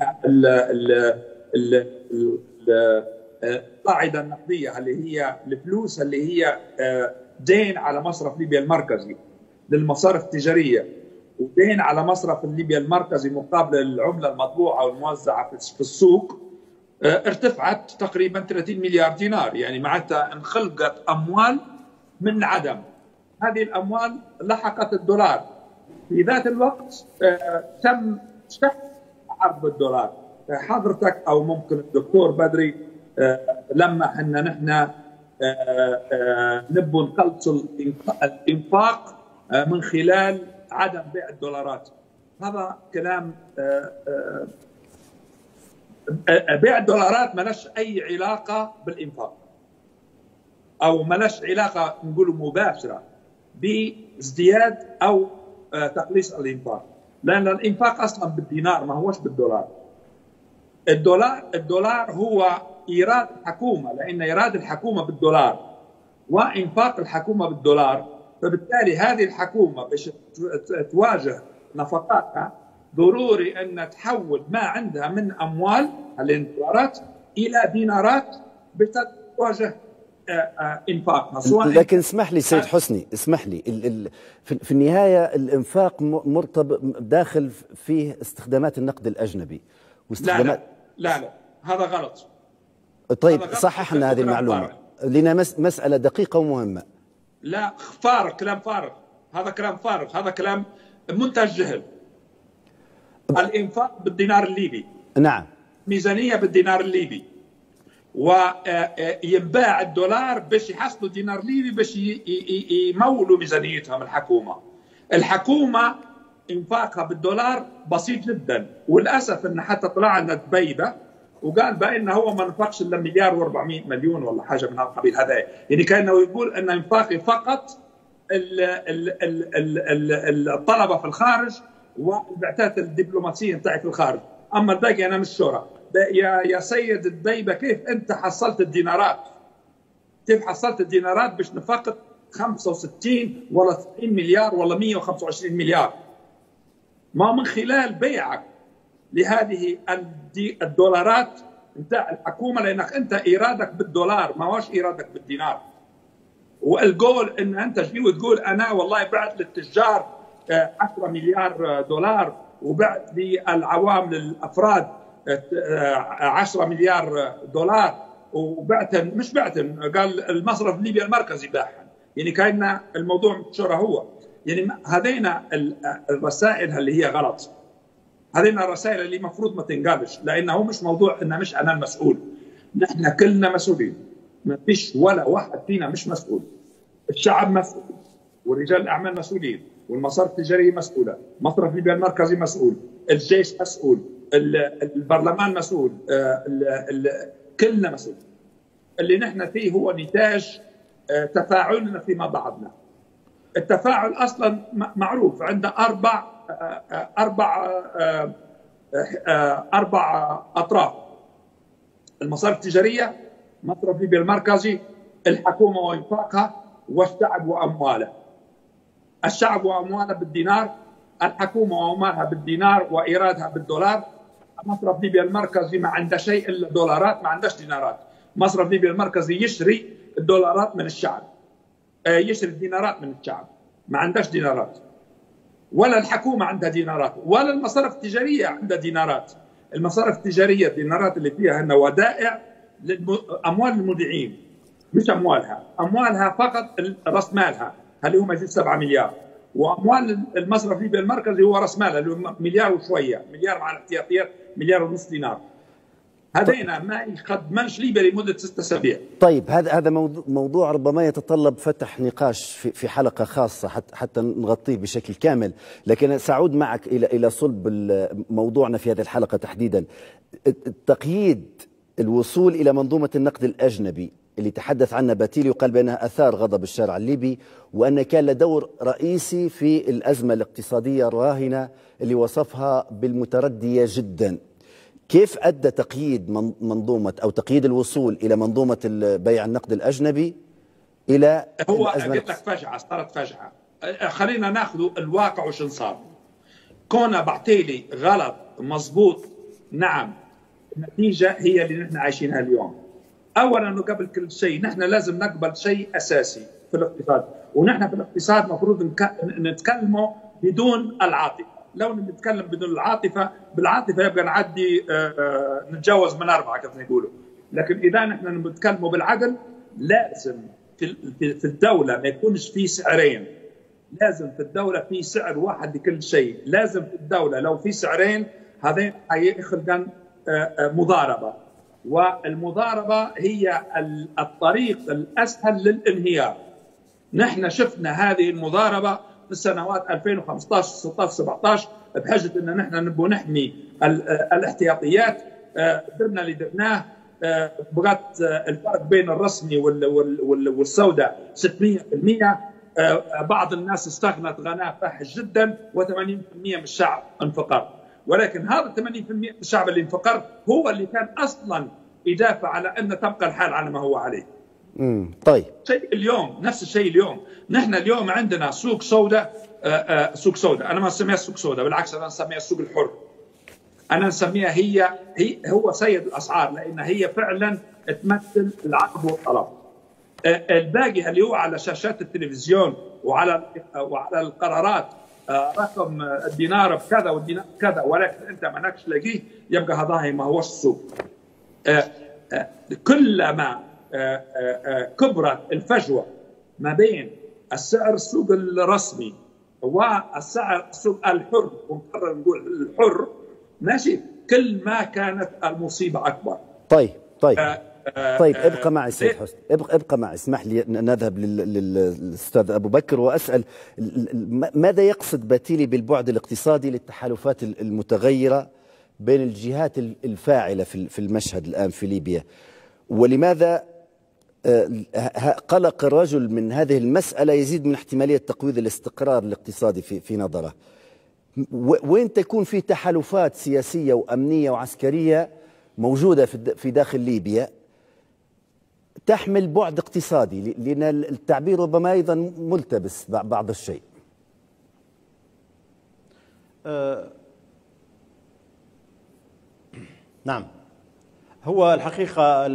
القاعدة النقدية اللي هي الفلوس اللي هي دين على مصرف ليبيا المركزي للمصارف التجارية، ودين على مصرف ليبيا المركزي مقابل العملة المطبوعة والموزعة في السوق، ارتفعت تقريبا ثلاثين مليار دينار. يعني معناتها انخلقت أموال من عدم. هذه الأموال لحقت الدولار في ذات الوقت. تم شح عرض الدولار. حضرتك أو ممكن الدكتور بدري لما حنا نحن نبوا نقلصوا الإنفاق من خلال عدم بيع الدولارات، هذا كلام. بيع الدولارات ما لهش أي علاقة بالإنفاق. او ما لهاش علاقه نقولوا مباشره بازدياد او تقليص الانفاق، لان الانفاق اصلا بالدينار ما هوش بالدولار. الدولار الدولار هو ايراد الحكومه، لان ايراد الحكومه بالدولار وانفاق الحكومه بالدولار، فبالتالي هذه الحكومه باش تواجه نفقاتها ضروري ان تحول ما عندها من اموال الدولارات الى دينارات باش تواجه انفاقها.
لكن اسمح لي سيد حسني، اسمح لي، ال ال في النهايه الانفاق مرتبط داخل فيه استخدامات النقد الاجنبي
واستخدامات لا لا, لا, لا هذا غلط.
طيب صحح لنا هذه المعلومه لنا، مساله دقيقه ومهمه.
لا فارغ، كلام فارغ، هذا كلام فارغ، هذا كلام منتج جهل. الانفاق بالدينار الليبي،
نعم،
ميزانيه بالدينار الليبي، وينباع الدولار باش يحصلوا دينار ليبي باش يمولوا ميزانيتهم. الحكومه الحكومه انفاقها بالدولار بسيط جدا، وللاسف ان حتى طلع لنا دبيبه وقال بان هو ما نفقش الا مليار وأربعمائة مليون ولا حاجه من هذا القبيل. هذا يعني كانه يقول ان انفاقي فقط الطلبه في الخارج والبعثات الدبلوماسيه نتاعي في الخارج، اما الباقي انا مش شورى. يا يا سيد الدبيبه كيف انت حصلت الدينارات؟ كيف حصلت الدينارات باش نفقت خمسة وستين ولا سبعين مليار ولا مئة وخمسة وعشرين مليار؟ ما من خلال بيعك لهذه الدولارات نتاع الحكومه، لانك انت ايرادك بالدولار ما هوش ايرادك بالدينار. والقول ان انت تجي وتقول انا والله بعت للتجار عشرة مليار دولار وبعت للعوام للافراد عشرة مليار دولار وبعت، مش بعت، قال المصرف الليبي المركزي باعها، يعني كأن الموضوع متشرع هو. يعني هذين الرسائل اللي هي غلط، هذين الرسائل اللي المفروض ما تنقالش، لانه مش موضوع ان مش انا المسؤول، نحن كلنا مسؤولين، ما فيش ولا واحد فينا مش مسؤول. الشعب مسؤول، ورجال الاعمال مسؤولين، والمصارف التجاريه مسؤوله، مصرف ليبيا المركزي مسؤول، الجيش مسؤول، البرلمان مسؤول، كلنا مسؤول. اللي نحن فيه هو نتاج تفاعلنا فيما بعضنا. التفاعل اصلا معروف، عنده اربع اربع اربع اطراف: المصارف التجاريه، مصرف ليبيا المركزي، الحكومه وانفاقها، والشعب وامواله. الشعب وامواله بالدينار، الحكومه واموالها بالدينار وايرادها بالدولار. مصرف ليبيا المركزي ما عنده شيء الا دولارات، ما عندهش دينارات. مصرف ليبيا المركزي يشري الدولارات من الشعب، يشري الدينارات من الشعب، ما عندهش دينارات. ولا الحكومه عندها دينارات، ولا المصارف التجاريه عندها دينارات. المصارف التجاريه الدينارات اللي فيها هن ودائع اموال المودعين، مش اموالها، اموالها فقط راس مالها اللي هو ما يزيد سبعة مليار، واموال المصرف ليبيا المركزي هو راس مالها اللي هو مليار وشويه، مليار مع الاحتياطيات مليار ونص دينار. هذينا ما يخدمنش ليبيا لمده ستة اسابيع.
طيب هذا هذا موضوع, موضوع ربما يتطلب فتح نقاش في, في حلقه خاصه حتى حتى نغطيه بشكل كامل، لكن سأعود معك الى الى صلب موضوعنا في هذه الحلقه تحديدا. التقييد الوصول الى منظومه النقد الاجنبي اللي تحدث عنها باتيلي وقال بأنها أثار غضب الشارع الليبي، وأن كان له دور رئيسي في الأزمة الاقتصادية الراهنة اللي وصفها بالمتردية جدا. كيف أدى تقييد منظومة أو تقييد الوصول إلى منظومة بيع النقد الأجنبي إلى
هو قلت لك فجعة، صارت فجعة. خلينا ناخذ الواقع وشن صار. كون بعتيلي غلط مضبوط، نعم، النتيجة هي اللي نحن عايشينها اليوم. اولا وقبل كل شيء نحن لازم نقبل شيء اساسي في الاقتصاد، ونحن في الاقتصاد المفروض نتكلموا بدون العاطفه. لو نتكلم بدون العاطفه، بالعاطفه يبقى نعدي نتجاوز من اربعه كيف يقولوا. لكن اذا نحن نتكلموا بالعقل، لازم في في الدوله ما يكونش في سعرين، لازم في الدوله في سعر واحد لكل شيء. لازم في الدوله لو في سعرين هذين حيخلقن مضاربه، والمضاربة هي الطريق الأسهل للانهيار. نحن شفنا هذه المضاربة في السنوات ألفين وخمسة عشر ستة عشر سبعة عشر بحجة أن نحن نبغى نحمي الاحتياطيات. درنا اللي درناه، بغت الفرق بين الرسمي والسوداء ستمئة بالمئة. بعض الناس استغنت غناء فاحش جدا وثمانين بالمئة من الشعب انفقر، ولكن هذا ثمانين بالمئة من الشعب اللي انفقر هو اللي كان اصلا يدافع على ان تبقى الحال على ما هو عليه.
امم طيب
شيء اليوم نفس الشيء اليوم، نحن اليوم عندنا سوق سوداء، سوق سوداء، انا ما اسميها سوق سوداء، بالعكس انا اسميها السوق الحر. انا نسميها هي هي هو سيد الاسعار، لان هي فعلا تمثل العرض والطلب. الباقي اللي هو على شاشات التلفزيون وعلى وعلى القرارات رقم الدينار بكذا والدينار بكذا، ولكن انت ما انكش تلاقيه، يبقى هذا ما هوش السوق. كلما كبرت الفجوه ما بين السعر السوق الرسمي والسعر السوق الحر، ونقرر نقول الحر ماشي، كل ما كانت المصيبه اكبر.
طيب طيب آه آه طيب ابقى معي سيد حسني، ابقى ابقى معي، اسمح لي نذهب للاستاذ ابو بكر واسال ماذا يقصد باتيلي بالبعد الاقتصادي للتحالفات المتغيره بين الجهات الفاعله في المشهد الان في ليبيا، ولماذا قلق الرجل من هذه المساله يزيد من احتماليه تقويض الاستقرار الاقتصادي في في نظره؟ وين تكون في تحالفات سياسيه وامنيه وعسكريه موجوده في داخل ليبيا تحمل بعد اقتصادي، لأن التعبير ربما أيضا ملتبس بعض الشيء.
أه نعم، هو الحقيقة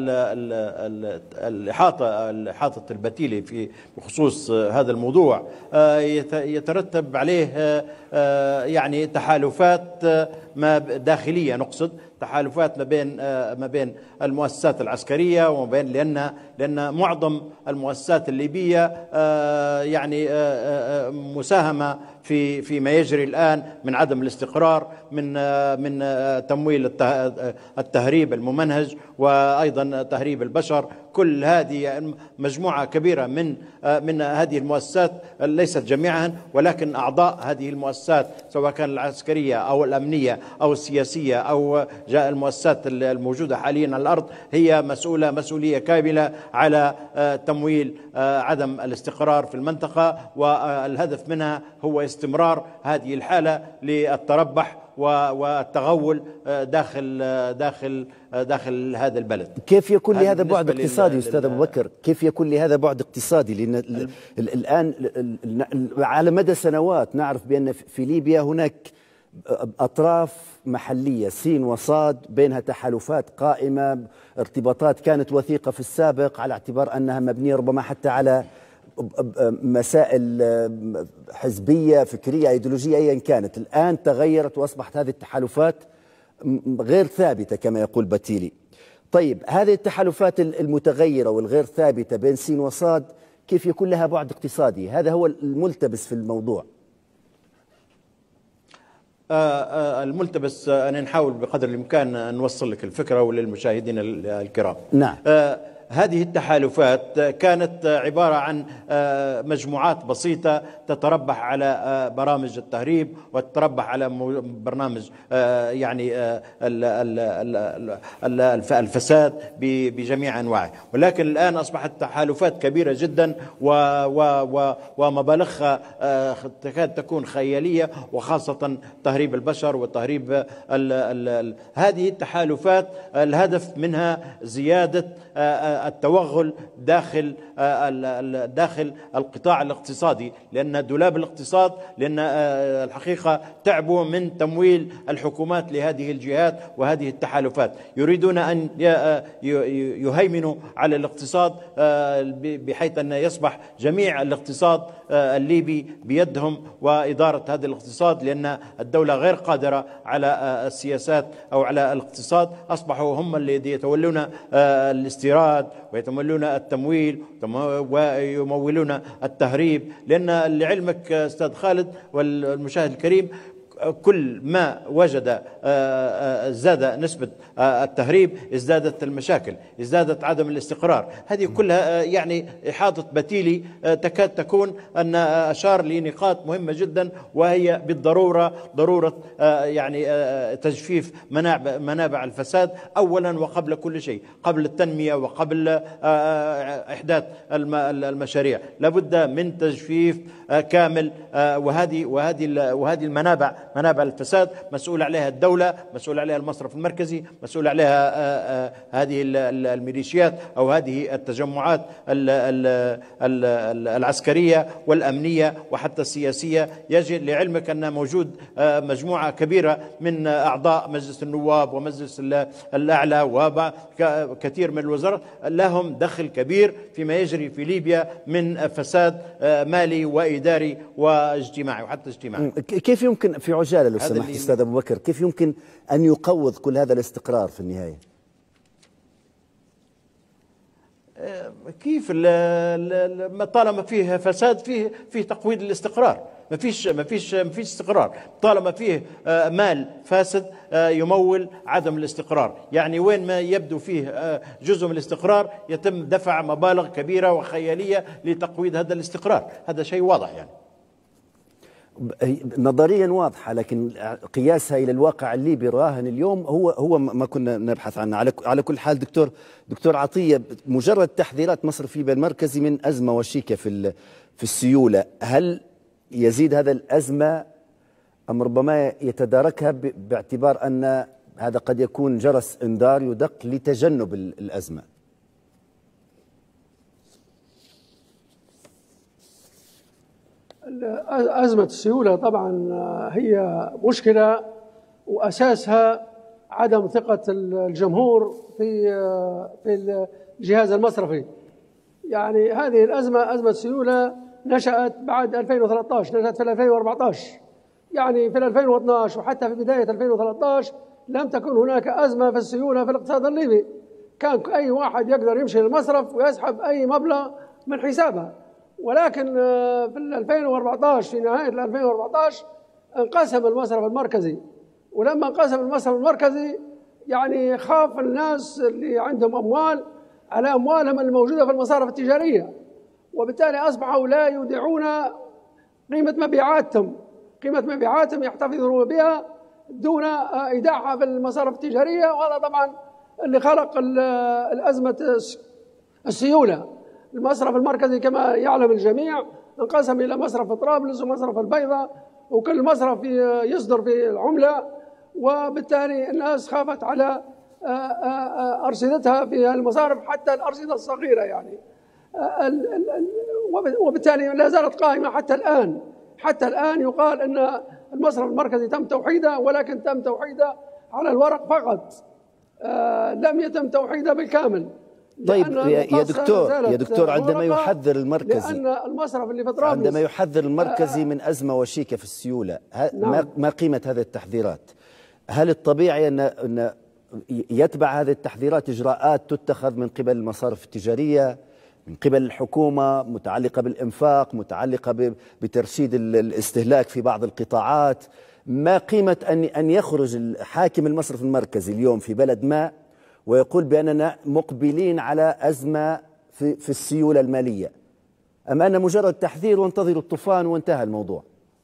الإحاطة الإحاطة البتيلي في بخصوص هذا الموضوع يترتب عليه يعني تحالفات ما داخلية، نقصد تحالفات ما بين ما بين المؤسسات العسكرية وما بين لأن لأن معظم المؤسسات الليبية يعني مساهمة في في ما يجري الآن من عدم الاستقرار، من من تمويل التهريب الممنهج وأيضا تهريب البشر. كل هذه مجموعة كبيرة من من هذه المؤسسات، ليست جميعها ولكن أعضاء هذه المؤسسات سواء كان العسكرية أو الأمنية أو السياسية أو جاء المؤسسات الموجودة حاليا على الأرض، هي مسؤولة مسؤولية كاملة على تمويل عدم الاستقرار في المنطقة، والهدف منها هو استمرار هذه الحالة للتربح والتغول داخل داخل داخل هذا البلد.
كيف يكون لهذا بعد اقتصادي استاذ ابو بكر؟ كيف يكون لهذا بعد اقتصادي؟ لان الان على مدى سنوات نعرف بان في ليبيا هناك اطراف محليه سين وصاد بينها تحالفات قائمه، ارتباطات كانت وثيقه في السابق على اعتبار انها مبنيه ربما حتى على مسائل حزبيه فكريه ايديولوجيه ايا كانت. الان تغيرت واصبحت هذه التحالفات غير ثابته كما يقول باتيلي. طيب هذه التحالفات المتغيره والغير ثابته بين سين وصاد كيف يكون لها بعد اقتصادي؟ هذا هو الملتبس في الموضوع.
الملتبس أن نحاول بقدر الإمكان أن نوصل لك الفكرة وللمشاهدين الكرام.
نعم.
هذه التحالفات كانت عبارة عن مجموعات بسيطة تتربح على برامج التهريب وتتربح على برنامج يعني الفساد بجميع أنواعه، ولكن الآن أصبحت تحالفات كبيرة جدا ومبالغها تكاد تكون خيالية، وخاصة تهريب البشر وتهريب هذه التحالفات الهدف منها زيادة التوغل داخل داخل القطاع الاقتصادي، لأن دولاب الاقتصاد، لأن الحقيقة تعبوا من تمويل الحكومات لهذه الجهات وهذه التحالفات، يريدون أن يهيمنوا على الاقتصاد بحيث أن يصبح جميع الاقتصاد الليبي بيدهم وإدارة هذا الاقتصاد، لأن الدولة غير قادرة على السياسات أو على الاقتصاد. أصبحوا هم اللي يتولون الاستيراد ويتمولون التمويل ويمولون التهريب، لأن لعلمك أستاذ خالد والمشاهد الكريم كل ما وجد ازداد نسبة التهريب ازدادت المشاكل، ازدادت عدم الاستقرار. هذه كلها يعني إحاطة بتيلي تكاد تكون أن أشار لنقاط مهمة جدا، وهي بالضرورة ضرورة يعني تجفيف منابع الفساد أولا وقبل كل شيء، قبل التنمية وقبل إحداث المشاريع لابد من تجفيف كامل. وهذه وهذه وهذه المنابع منابع الفساد مسؤول عليها الدولة، مسؤول عليها المصرف المركزي، مسؤول عليها هذه الميليشيات أو هذه التجمعات العسكرية والأمنية وحتى السياسية. يجب لعلمك أن موجود مجموعة كبيرة من أعضاء مجلس النواب ومجلس الأعلى وكثير من الوزراء لهم دخل كبير فيما يجري في ليبيا من فساد مالي وإداري واجتماعي وحتى اجتماعي.
كيف يمكن في عجالة لو سمحت أستاذ أبو بكر، كيف يمكن أن يقوض كل هذا الاستقرار في النهاية؟
كيف طالما فيه فساد فيه فيه تقويض الاستقرار، ما فيش ما فيش ما فيش استقرار. طالما فيه مال فاسد يمول عدم الاستقرار، يعني وين ما يبدو فيه جزء من الاستقرار يتم دفع مبالغ كبيرة وخيالية لتقويض هذا الاستقرار. هذا شيء واضح يعني
نظريا واضحة، لكن قياسها إلى الواقع الليبي الراهن اليوم هو هو ما كنا نبحث عنه. على على كل حال دكتور دكتور عطية، مجرد تحذيرات مصرف ليبيا المركزي من أزمة وشيكة في في السيولة، هل يزيد هذا الأزمة أم ربما يتداركها باعتبار أن هذا قد يكون جرس إنذار يدق لتجنب الأزمة؟
أزمة السيولة طبعا هي مشكلة وأساسها عدم ثقة الجمهور في في الجهاز المصرفي. يعني هذه الأزمة أزمة السيولة نشأت بعد ألفين وثلاثة عشر، نشأت في ألفين وأربعة عشر، يعني في ألفين واثني عشر وحتى في بداية ألفين وثلاثة عشر لم تكن هناك أزمة في السيولة في الاقتصاد الليبي. كان أي واحد يقدر يمشي للمصرف ويسحب أي مبلغ من حسابه، ولكن في ألفين وأربعة عشر في نهاية ألفين وأربعة عشر انقسم المصرف المركزي، ولما انقسم المصرف المركزي يعني خاف الناس اللي عندهم أموال على أموالهم الموجودة في المصارف التجارية، وبالتالي أصبحوا لا يودعون قيمة مبيعاتهم قيمة مبيعاتهم يحتفظون بها دون إيداعها في المصارف التجارية. وهذا طبعا اللي خلق الأزمة السيولة. المصرف المركزي كما يعلم الجميع انقسم إلى مصرف طرابلس ومصرف البيضاء، وكل مصرف يصدر في العملة، وبالتالي الناس خافت على أرصدتها في المصارف حتى الأرصدة الصغيرة يعني، وبالتالي لا زالت قائمة حتى الآن. حتى الآن يقال أن المصرف المركزي تم توحيده، ولكن تم توحيده على الورق فقط، لم يتم توحيده بالكامل.
طيب يا دكتور يا دكتور عندما يحذر المركزي
لأن المصرف اللي في طرابلس
عندما يحذر المركزي من أزمة وشيكة في السيولة، نعم. ما قيمة هذه التحذيرات؟ هل الطبيعي أن أن يتبع هذه التحذيرات إجراءات تتخذ من قبل المصارف التجارية، من قبل الحكومة، متعلقة بالإنفاق، متعلقة بترشيد الاستهلاك في بعض القطاعات؟ ما قيمة أن أن يخرج حاكم المصرف المركزي اليوم في بلد ما ويقول بأننا مقبلين على أزمة في, في السيولة المالية، أم أن مجرد تحذير وانتظروا الطوفان وانتهى الموضوع؟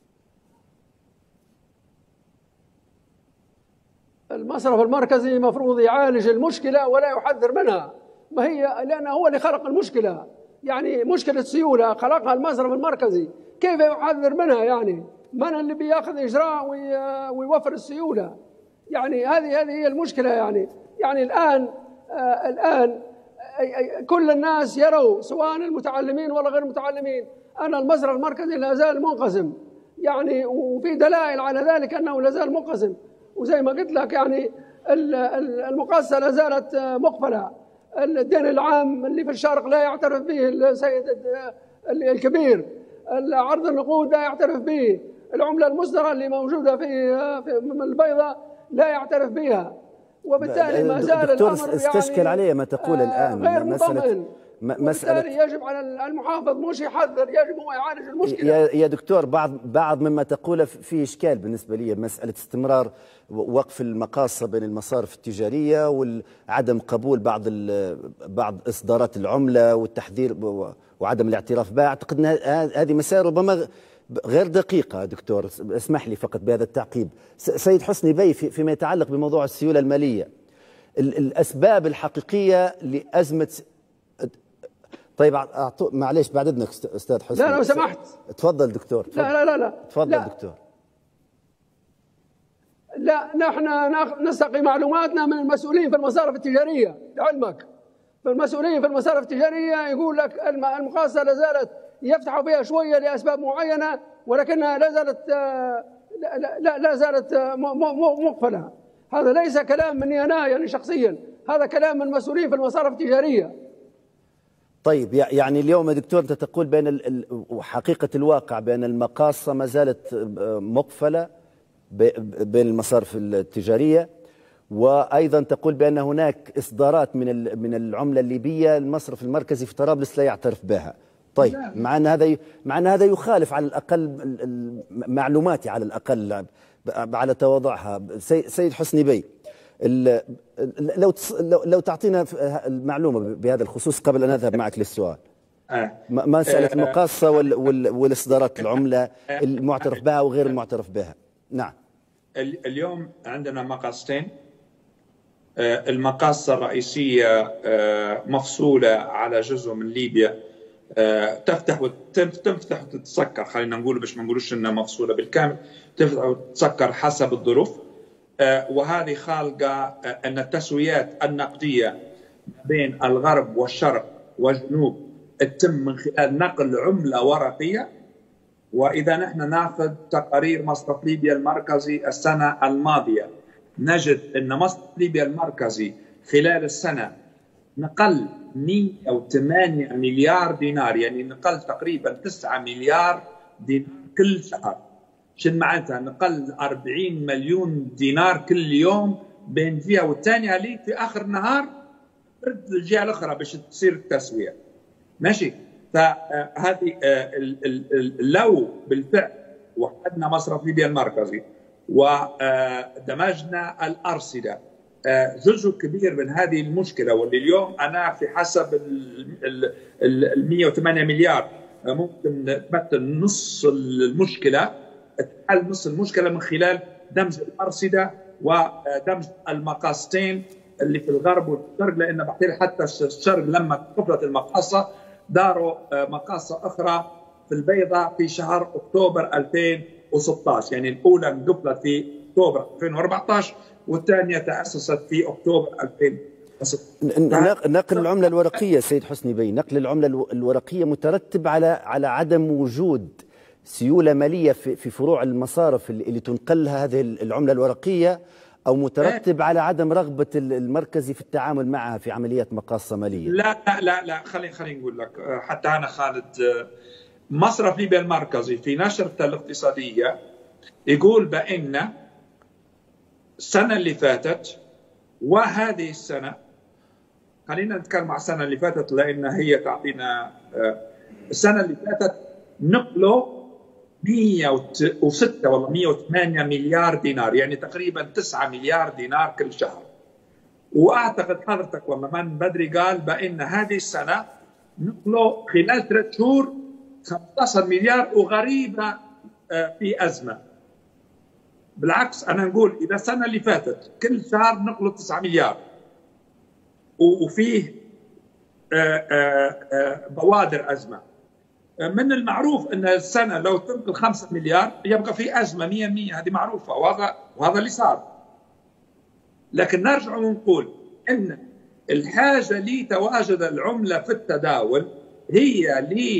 المصرف المركزي مفروض يعالج المشكلة ولا يحذر منها، ما هي لأنه هو اللي خلق المشكلة. يعني مشكلة السيولة خلقها المصرف المركزي، كيف يحذر منها؟ يعني من اللي بياخذ إجراء ويوفر السيولة؟ يعني هذه هذه هي المشكلة. يعني يعني الآن آه الآن كل الناس يروا سواء المتعلمين ولا غير المتعلمين أن المصرف المركزي لا زال منقسم، يعني وفي دلائل على ذلك أنه لا زال منقسم. وزي ما قلت لك يعني المقاصة لا زالت مقفلة، الدين العام اللي في الشرق لا يعترف به السيد الكبير، عرض النقود لا يعترف به، العملة المصدرة اللي موجودة في في البيضاء لا يعترف بها، وبالتالي ما زال
دكتور
الأمر
استشكل
يعني
عليه ما تقول الآن
غير مطمئن.
مسألة
يجب على المحافظ مش يحذر، يجب هو يعالج المشكلة.
يا يا دكتور، بعض بعض مما تقوله فيه إشكال بالنسبة لي، مسألة استمرار وقف المقاصة بين المصارف التجارية وعدم قبول بعض بعض إصدارات العملة والتحذير وعدم الاعتراف بها. أعتقد أن هذه مسائل ربما غير دقيقة. دكتور اسمح لي فقط بهذا التعقيب. سيد حسني بي، فيما يتعلق بموضوع السيولة المالية، الأسباب الحقيقية لأزمة. طيب أعطو... معليش بعد إذنك أستاذ حسني.
لا لو سمحت.
تفضل دكتور. تفضل.
لا لا لا
تفضل
لا.
دكتور.
لا، نحن نستقي معلوماتنا من المسؤولين في المصارف التجارية لعلمك. فالمسؤولين في المصارف التجارية يقول لك المقاصة لا زالت يفتحوا فيها شوية لأسباب معينة، ولكنها لا زالت لا, لا, لا زالت مقفلة. هذا ليس كلام مني أنا يعني شخصيا، هذا كلام من مسؤولين في المصارف التجارية.
طيب يعني اليوم يا دكتور أنت تقول بين حقيقة الواقع بأن المقاصة ما زالت مقفلة بين المصارف التجارية، وأيضا تقول بأن هناك إصدارات من من العملة الليبية المصرف المركزي في طرابلس لا يعترف بها. طيب مع أن هذا مع أن هذا يخالف على الأقل معلوماتي، على الأقل على تواضعها. سيد حسني بي، لو لو تعطينا المعلومة بهذا الخصوص قبل أن أذهب معك للسؤال. مسألة المقاصة والإصدارات العملة المعترف بها وغير المعترف بها. نعم.
اليوم عندنا مقاصتين. المقاصة الرئيسية مفصولة على جزء من ليبيا، تفتح وتنفتح وتتسكر، خلينا نقول باش ما نقولوش انها مفصولة بالكامل، تفتح وتتسكر حسب الظروف. وهذه خالقة أن التسويات النقدية بين الغرب والشرق والجنوب تتم من خلال نقل عملة ورقية. وإذا نحن ناخذ تقارير مصرف ليبيا المركزي السنة الماضية نجد أن مصرف ليبيا المركزي خلال السنة نقل مئة وثمانية مليار دينار، يعني نقل تقريبا تسعة مليار دينار كل شهر. شنو معناتها؟ نقل أربعين مليون دينار كل يوم بين جهة والثانية، اللي في آخر النهار ترد الجهة الأخرى باش تصير التسوية. ماشي؟ فهذه لو بالفعل وحدنا مصرف ليبيا المركزي ودمجنا الأرصدة، جزء كبير من هذه المشكلة، واللي اليوم أنا في حسب ال مئة وثمانية مليار ممكن تمثل نص المشكلة، تحل نص المشكلة من خلال دمج الأرصدة ودمج المقاصتين اللي في الغرب والشرق، لأن بحثير حتى الشرق لما قفلت المقاصة داروا مقاصة أخرى في البيضاء في شهر أكتوبر ألفين وستة عشر، يعني الأولى انقفلت في أكتوبر ألفين وأربعة عشر والثانية تأسست في أكتوبر ألفين وستة.
نقل العملة الورقية سيد حسني بي، نقل العملة الورقية مترتب على على عدم وجود سيولة مالية في في فروع المصارف اللي تنقلها هذه العملة الورقية، أو مترتب على عدم رغبة المركزي في التعامل معها في عمليات مقاصة مالية؟
لا لا لا لا خليني خليني نقول لك، حتى أنا خالد، مصرف ليبيا المركزي في نشرته الاقتصادية يقول بأن السنة اللي فاتت وهذه السنة، خلينا نتكلم عن السنة اللي فاتت لأن هي تعطينا، السنة اللي فاتت نقلوا مئة وستة ولا مئة وثمانية مليار دينار، يعني تقريبا تسعة مليار دينار كل شهر. واعتقد حضرتك والله من بدري قال بان هذه السنه نقلوا خلال ثلاث شهور خمسة عشر مليار، وغريبه في ازمه. بالعكس انا نقول اذا السنه اللي فاتت كل شهر نقلوا تسعة مليار وفيه بوادر ازمه، من المعروف ان السنه لو تنقل خمسة مليار يبقى في ازمه مئة بالمئة، هذه معروفه، وهذا وهذا اللي صار. لكن نرجع ونقول ان الحاجه لتواجد العمله في التداول هي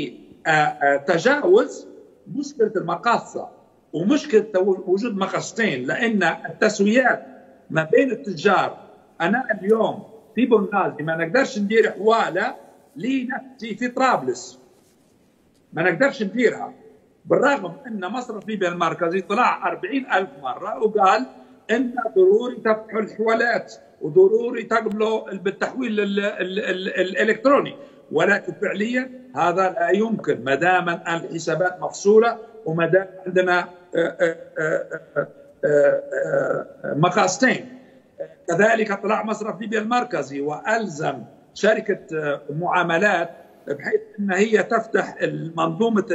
لتجاوز مشكله المقاصه ومشكله وجود مقاصتين، لان التسويات ما بين التجار، انا اليوم في بنغازي ما نقدرش ندير حواله لنفسي في طرابلس، ما نقدرش نديرها، بالرغم ان مصرف ليبيا المركزي طلع أربعين ألف مره وقال ان ضروري تفتحوا الحوالات وضروري تقبلوا بالتحويل ال ال ال الالكتروني، ولكن فعليا هذا لا يمكن ما دام الحسابات مفصوله وما دام عندنا مقاستين. كذلك طلع مصرف ليبيا المركزي والزم شركه معاملات بحيث ان هي تفتح منظومه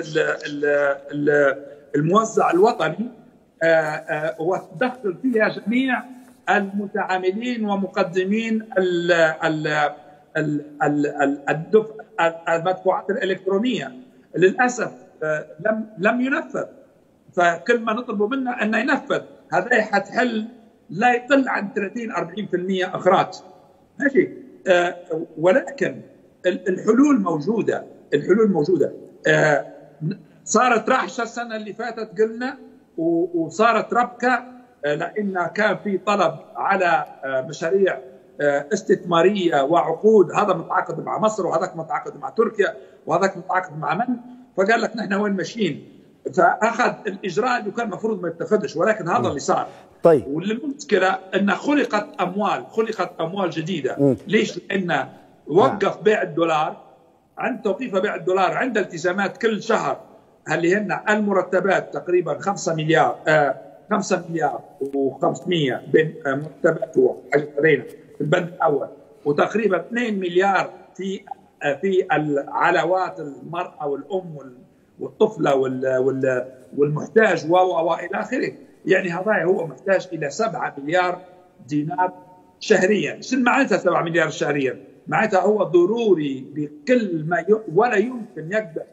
الموزع الوطني وتدخل فيها جميع المتعاملين ومقدمين المدفوعات الالكترونيه. للاسف لم لم ينفذ، فكل ما نطلبه منه انه ينفذ. هذا حتحل لا يقل عن ثلاثين أربعين بالمئة اخراج، ماشي. آه ولكن الحلول موجوده، الحلول موجوده. آه صارت راحشه السنه اللي فاتت قلنا، وصارت ربكه آه لان كان في طلب على آه مشاريع آه استثماريه وعقود، هذا متعاقد مع مصر وهذاك متعاقد مع تركيا وهذاك متعاقد مع من، فقال لك نحن وين ماشيين، فاخذ الاجراء اللي كان المفروض ما يتخذش، ولكن هذا اللي صار.
طيب،
والمشكله ان خلقت اموال، خلقت اموال جديده. م. ليش؟ لان وقف بيع الدولار، عند توقيف بيع الدولار عند التزامات كل شهر اللي هن المرتبات تقريبا خمسة مليار آه خمسة مليار وخمسمئة بين آه مرتبات وحاجتين في البند الاول، وتقريبا اثنين مليار في آه في العلاوات المراه والام والطفله والمحتاج والى اخره. يعني هذا هو محتاج الى سبعة مليار دينار شهريا. شنو معناتها سبعة مليار شهريا؟ معناتها هو ضروري بكل ما ي... ولا يمكن يقدر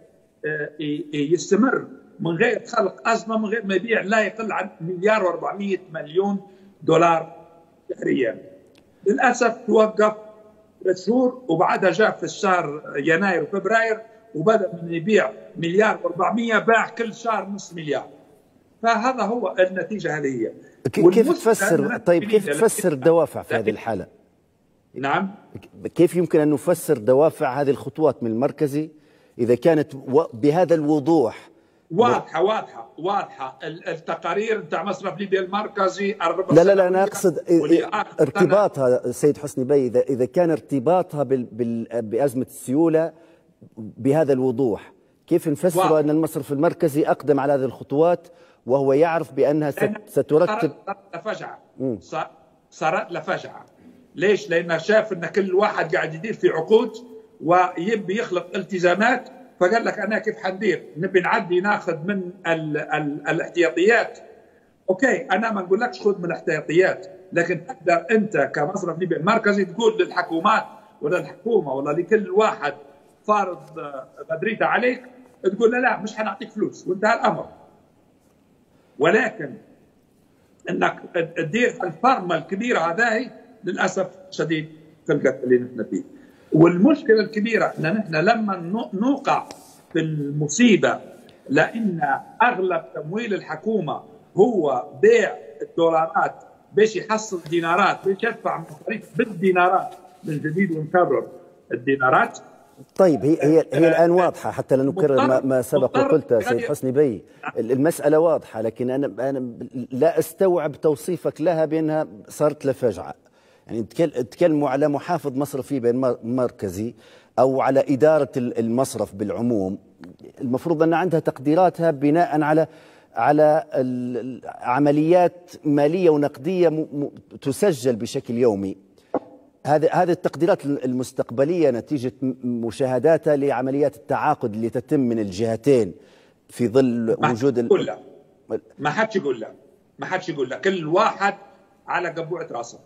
يستمر من غير خلق ازمه، من غير ما يبيع لا يقل عن مليار وأربعمئة مليون دولار شهريا. للاسف توقف ثلاث شهور وبعدها جاء في الشهر يناير وفبراير وبدا من يبيع مليار وأربعمئة، باع كل شهر نص مليار. فهذا هو النتيجه هذه هي.
كيف تفسر طيب كيف تفسر الدوافع في هذه الحاله؟
نعم،
كيف يمكن ان نفسر دوافع هذه الخطوات من المركزي اذا كانت بهذا الوضوح؟
واضحه واضحه واضحه. التقارير بتاع مصرف ليبيا المركزي
لا لا لا انا اقصد ارتباطها سيد حسني بي، اذا اذا كان ارتباطها بازمه السيوله بهذا الوضوح، كيف نفسر ان المصرف المركزي اقدم على هذه الخطوات وهو يعرف بانها سترتب؟
صارت لفجعه، صارت لفجعه. ليش؟ لانه شاف ان كل واحد قاعد يدير في عقود ويبي يخلق التزامات، فقال لك انا كيف حندير؟ نبي نعدي ناخذ من ال ال الاحتياطيات. اوكي، انا ما نقولكش خذ من الاحتياطيات، لكن تقدر انت كمصرف ليبيا المركزي تقول للحكومات ولا الحكومه ولا لكل واحد فارض غدريته عليك، تقول له لا مش حنعطيك فلوس وانتهى الامر. ولكن انك تدير الفرمه الكبيره هذه للاسف شديد خلقت اللي نحن فيه. والمشكله الكبيره ان نحن لما نوقع في المصيبه، لان اغلب تمويل الحكومه هو بيع الدولارات باش يحصل دينارات، باش يدفع مصاريف بالدينارات من جديد ونكرر الدينارات.
طيب هي هي هي الان واضحه، حتى لا نكرر ما, ما سبق وقلته سيد حسني بي، المساله واضحه، لكن انا انا لا استوعب توصيفك لها بانها صارت لفجعه. يعني تكلموا على محافظ مصرف ليبيا المركزي او على اداره المصرف بالعموم، المفروض ان عندها تقديراتها بناء على على عمليات ماليه ونقديه تسجل بشكل يومي. هذه هذه التقديرات المستقبليه نتيجه مشاهداتها لعمليات التعاقد اللي تتم من الجهتين في ظل وجود
ال... لا. ما حدش يقول لا، ما حدش يقول لا، كل واحد على قبوعه راسه.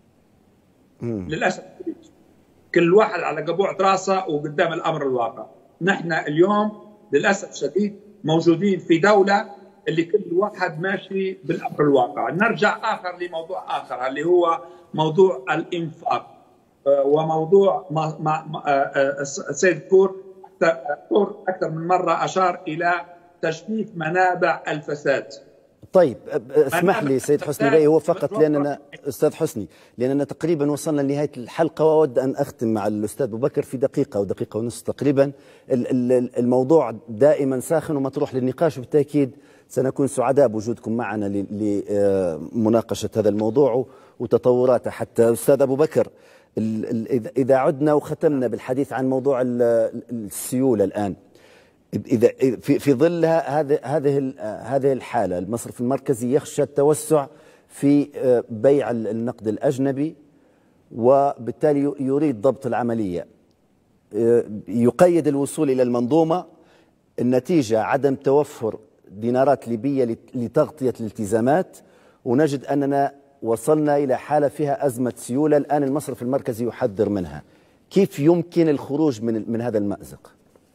للاسف كل واحد على قبوعه راسه وقدام الامر الواقع. نحن اليوم للاسف شديد موجودين في دوله اللي كل واحد ماشي بالامر الواقع. نرجع اخر لموضوع اخر اللي هو موضوع الانفاق، وموضوع ما ما السيد كور اكثر من مره اشار الى تجفيف منابع الفساد.
طيب اسمح لي سيد حسني بي، هو فقط لاننا استاذ حسني لاننا تقريبا وصلنا لنهايه الحلقه، واود ان اختم مع الاستاذ ابو بكر في دقيقه او دقيقه ونصف تقريبا. الموضوع دائما ساخن ومطروح للنقاش، وبالتاكيد سنكون سعداء بوجودكم معنا لمناقشه هذا الموضوع وتطوراته. حتى استاذ ابو بكر، إذا عدنا وختمنا بالحديث عن موضوع السيولة الآن، إذا في في ظل هذه هذه هذه الحالة المصرف المركزي يخشى التوسع في بيع النقد الأجنبي، وبالتالي يريد ضبط العملية، يقيد الوصول إلى المنظومة. النتيجة عدم توفر دينارات ليبية لتغطية الالتزامات، ونجد أننا وصلنا إلى حالة فيها أزمة سيولة الآن المصرف المركزي يحذر منها. كيف يمكن الخروج من من هذا المأزق؟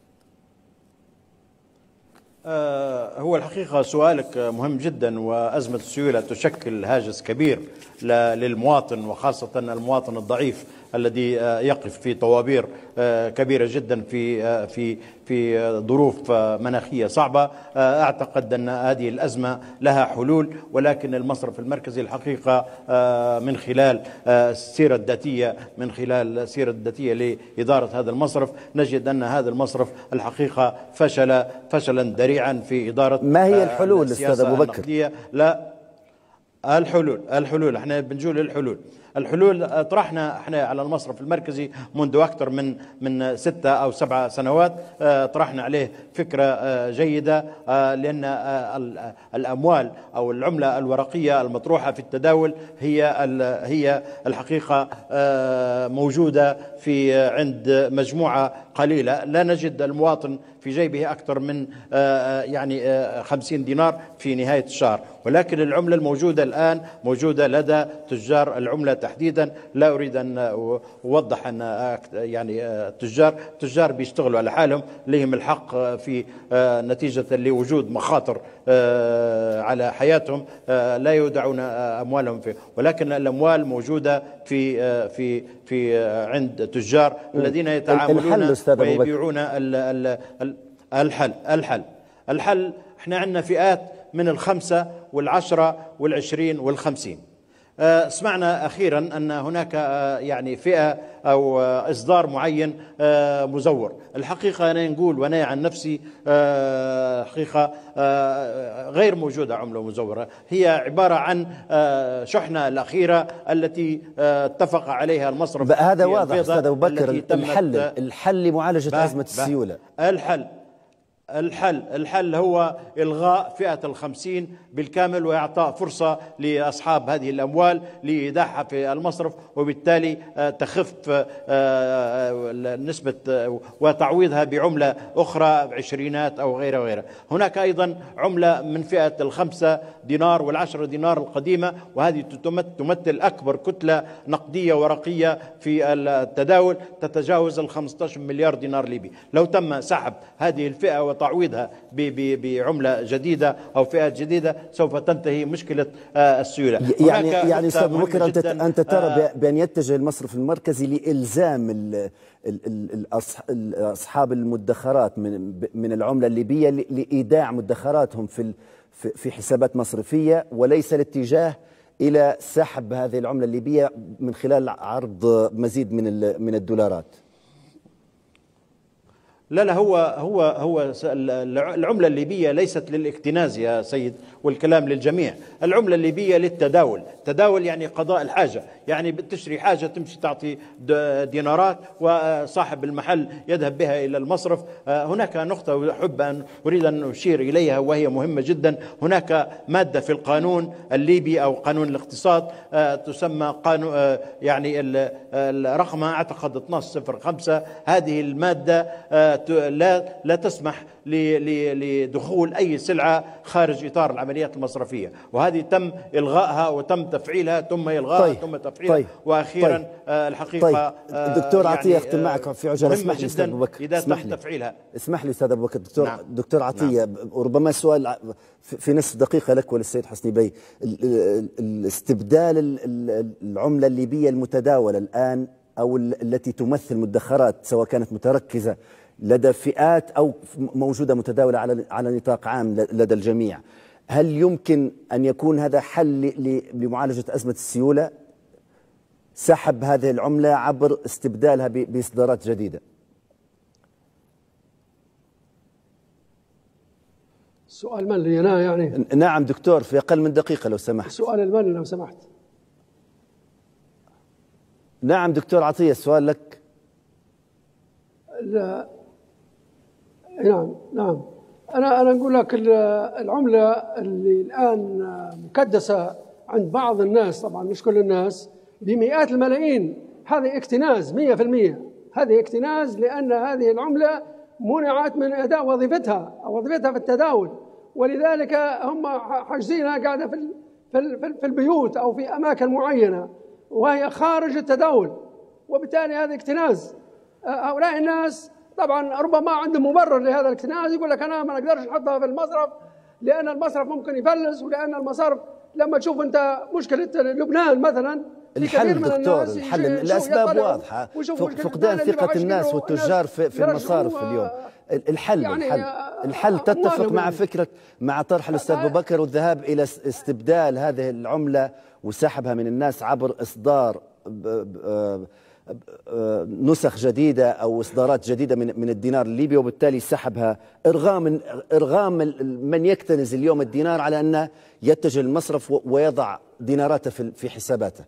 هو الحقيقة سؤالك مهم جدا، وأزمة السيولة تشكل هاجس كبير للمواطن، وخاصة المواطن الضعيف الذي يقف في طوابير كبيرة جدا في في في ظروف مناخية صعبة. أعتقد أن هذه الأزمة لها حلول، ولكن المصرف المركزي الحقيقة من خلال السيرة الذاتية من خلال السيرة الذاتية لإدارة هذا المصرف نجد أن هذا المصرف الحقيقة فشل فشلا ذريعا في إدارة.
ما هي الحلول أستاذ أبو بكر؟
لا، الحلول الحلول احنا بنجول الحلول الحلول طرحنا احنا على المصرف المركزي منذ اكثر من من ستة او سبع سنوات. طرحنا عليه فكره جيده، لان الاموال او العمله الورقيه المطروحه في التداول هي هي الحقيقه موجوده في عند مجموعه قليله. لا نجد المواطن في جيبه اكثر من يعني خمسين دينار في نهايه الشهر، ولكن العمله الموجوده الان موجوده لدى تجار العمله تحديدا. لا اريد ان اوضح ان يعني التجار تجار بيشتغلوا على حالهم، لهم الحق في نتيجه لوجود مخاطر على حياتهم لا يودعون اموالهم فيه، ولكن الاموال موجوده في في في عند تجار الذين يتعاملون ويبيعون. الحل الحل الحل احنا عندنا فئات من الخمسة والعشرة والعشرين والخمسين. سمعنا أخيرا أن هناك يعني فئة أو إصدار معين مزور. الحقيقة أنا نقول وأنا عن نفسي حقيقة غير موجودة عملة مزورة، هي عبارة عن شحنة الأخيرة التي اتفق عليها المصرف.
هذا واضح أستاذ أبو بكر. الحل الحل لمعالجة أزمة السيولة.
الحل الحل الحل هو إلغاء فئة الخمسين بالكامل، وإعطاء فرصة لأصحاب هذه الأموال لإيداعها في المصرف، وبالتالي تخف نسبة وتعويضها بعملة أخرى عشرينات أو غيره غيره. هناك أيضا عملة من فئة الخمسة دينار والعشرة دينار القديمة، وهذه تمثل أكبر كتلة نقدية ورقية في التداول، تتجاوز ال خمسة عشر مليار دينار ليبي. لو تم سحب هذه الفئة وتعويضها بعملة جديدة أو فئات جديدة سوف تنتهي مشكلة السيولة.
يعني يعني أستاذ أبو بكر، أنت أنت ترى بأن يتجه المصرف المركزي لإلزام ال ال أصحاب المدخرات من من العملة الليبية لإيداع مدخراتهم في في حسابات مصرفية، وليس الاتجاه إلى سحب هذه العملة الليبية من خلال عرض مزيد من من الدولارات.
لا لا هو هو هو العملة الليبية ليست للاكتناز يا سيد، والكلام للجميع. العملة الليبية للتداول، تداول يعني قضاء الحاجة، يعني بتشتري حاجة تمشي تعطي دينارات وصاحب المحل يذهب بها إلى المصرف. هناك نقطة أحب أن أريد أن أشير إليها وهي مهمة جدا. هناك مادة في القانون الليبي أو قانون الاقتصاد تسمى قانون يعني رقمها أعتقد اثنين صفر خمسة. هذه المادة لا لا تسمح لدخول أي سلعة خارج إطار العمليات المصرفية، وهذه تم إلغائها وتم تفعيلها ثم إلغائها
طيب.
ثم تفعيلها. طيب. وأخيرا طيب. الحقيقة
طيب. دكتور
يعني
عطية أختم معك في عجالة. اسمح لي
أستاذ
أبو بكر،
إذا تم تفعيلها.
اسمح لي أستاذ أبو بكر. دكتور
نعم.
دكتور عطية، نعم. ربما سؤال في نصف دقيقة لك وللسيد حسني بي. الاستبدال العملة الليبية المتداولة الآن أو التي تمثل مدخرات سواء كانت متركزة لدى فئات أو موجودة متداولة على على نطاق عام لدى الجميع، هل يمكن أن يكون هذا حل لمعالجة أزمة السيولة؟ سحب هذه العملة عبر استبدالها بإصدارات جديدة.
سؤال من لي أنا يعني؟
نعم دكتور، في أقل من دقيقة لو سمحت.
سؤال المن لو سمحت.
نعم دكتور عطية، السؤال لك.
لا نعم نعم أنا أنا نقول لك العملة اللي الآن مكدسة عند بعض الناس، طبعا مش كل الناس، بمئات الملايين، هذه اكتناز مئة في المئة، هذه اكتناز، لأن هذه العملة منعت من أداء وظيفتها أو وظيفتها في التداول، ولذلك هم حاجزينها قاعدة في في البيوت أو في أماكن معينة وهي خارج التداول، وبالتالي هذا اكتناز. هؤلاء الناس طبعا ربما عندهم مبرر لهذا الاكتناز، يقول لك أنا ما نقدرش نحطها في المصرف لأن المصرف ممكن يفلس، ولأن المصارف لما تشوف أنت مشكلة لبنان مثلا،
الحل دكتور، الحل الأسباب واضحة، فقدان ثقة الناس والتجار في, في المصارف اليوم. الحل يعني الحل الحل تتفق مع فكرة مع طرح الأستاذ أبو بكر والذهاب إلى استبدال هذه العملة وسحبها من الناس عبر إصدار نسخ جديدة أو إصدارات جديدة من من الدينار الليبي، وبالتالي سحبها إرغام إرغام من يكتنز اليوم الدينار على أنه يتجه للمصرف ويضع ديناراته في في حساباته.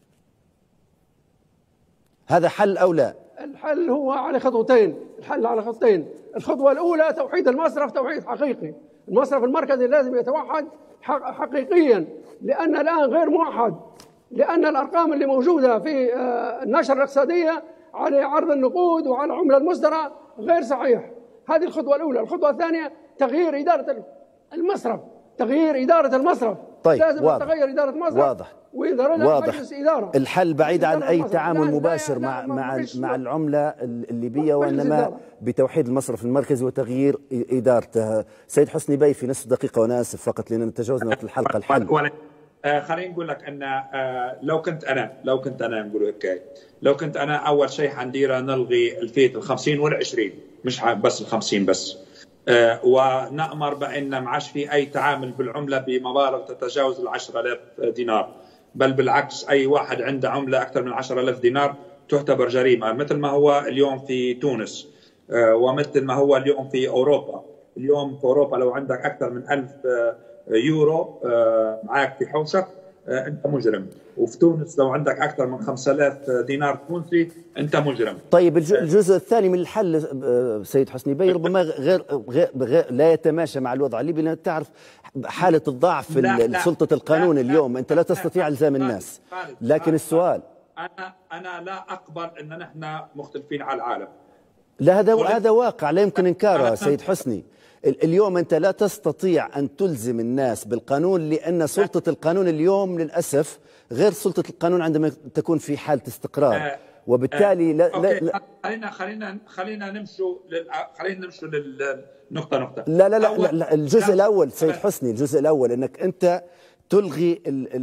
هذا حل أو لا؟
الحل هو على خطوتين، الحل على خطوتين. الخطوة الأولى توحيد المصرف توحيد حقيقي، المصرف المركزي لازم يتوحد حقيقيا، لأن الآن غير موحد، لأن الأرقام اللي موجودة في النشرة الاقتصادية على عرض النقود وعلى العملة المصدرة غير صحيح. هذه الخطوة الأولى. الخطوة الثانية تغيير إدارة المصرف، تغيير إدارة المصرف.
طيب
لازم
واضح.
تغير إدارة المصرف،
واضح
واضح. مجلس إدارة.
الحل بعيد عن أي تعامل مباشر مع مع مع العملة الليبية، وإنما بتوحيد المصرف المركزي وتغيير إدارته. سيد حسني بي في نصف دقيقة، وأنا آسف فقط لأننا تجاوزنا وقت الحلقة. الحل
آه خليني نقول لك ان آه لو كنت انا لو كنت انا نقول هيك، لو كنت انا اول شيء حنديره نلغي الفيت ال خمسين وال عشرين، مش بس ال خمسين بس، آه ونأمر بان ما عادش في اي تعامل بالعمله بمبالغ تتجاوز ال عشرة آلاف دينار، بل بالعكس اي واحد عنده عمله اكثر من عشرة آلاف دينار تعتبر جريمه، مثل ما هو اليوم في تونس آه ومثل ما هو اليوم في اوروبا. اليوم في اوروبا لو عندك اكثر من ألف آه يورو معك في حوشك انت مجرم، وفي تونس لو عندك اكثر من خمسة آلاف دينار تونسي انت مجرم.
طيب الجزء الثاني من الحل سيد حسني بي ربما غير, غير, غير لا يتماشى مع الوضع الليبي، لأن تعرف حالة الضعف في سلطة القانون. لا اليوم لا انت لا تستطيع الزام الناس، لكن السؤال
انا انا لا اقبل ان نحن مختلفين على العالم.
لا هذا هذا واقع لا يمكن انكاره سيد حسني. اليوم أنت لا تستطيع أن تلزم الناس بالقانون، لأن سلطة القانون اليوم للأسف غير سلطة القانون عندما تكون في حالة استقرار، وبالتالي لا لا لا
خلينا خلينا خلينا نمشوا خلينا نمشوا للنقطة نقطة.
لا لا لا, لا, لا الجزء لا الأول سيد حسني، الجزء الأول أنك أنت تلغي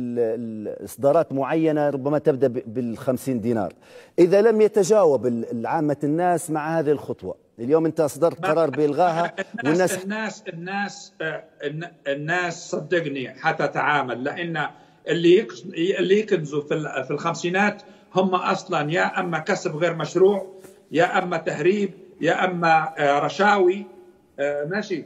الإصدارات معينة ربما تبدأ بالخمسين دينار إذا لم يتجاوب عامة الناس مع هذه الخطوة. اليوم انت اصدرت قرار بالغاها،
والناس الناس الناس الناس صدقني حتتعامل، لان اللي اللي يكنزوا في في الخمسينات هم اصلا يا اما كسب غير مشروع، يا اما تهريب، يا اما رشاوي، ماشي.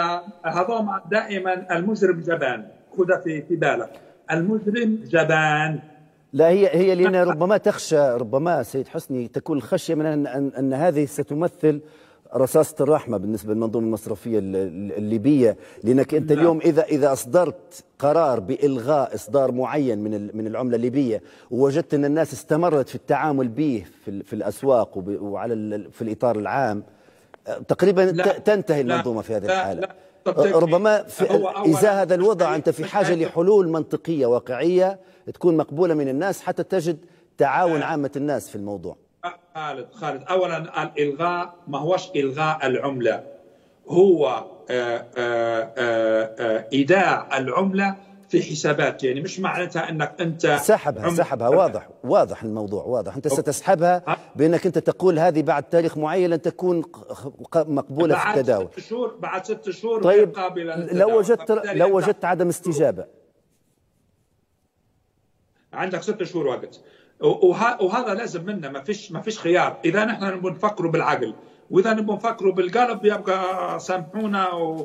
فهذوم دائما المجرم جبان، خذها في في بالك، المجرم جبان.
لا هي هي لأن ربما تخشى، ربما سيد حسني تكون الخشية من أن, أن, أن هذه ستمثل رصاصة الرحمة بالنسبة للمنظومة المصرفية الليبية، لأنك أنت اليوم إذا إذا أصدرت قرار بإلغاء إصدار معين من من العملة الليبية ووجدت أن الناس استمرت في التعامل به في في الأسواق وعلى في الإطار العام، تقريبا تنتهي المنظومة في هذه الحالة. ربما إذا هذا الوضع أنت في حاجة لحلول منطقية واقعية تكون مقبولة من الناس حتى تجد تعاون عامة الناس في الموضوع.
خالد خالد أولا الإلغاء ما هوش إلغاء العملة، هو آآ آآ إيداع العملة في حسابات، يعني مش معناتها أنك أنت
سحبها سحبها واضح واضح الموضوع واضح. أنت ستسحبها بأنك أنت تقول هذه بعد تاريخ معين لن تكون مقبولة في التداول.
بعد ست شهور بعد ست شهور
طيب قابلة لو وجدت لو وجدت عدم استجابة
عندك ست شهور وقت، وهذا لازم منا، ما فيش ما فيش خيار. اذا نحن نبغى نفكروا بالعقل واذا نبغى نفكروا بالقلب يبقى سامحونا و...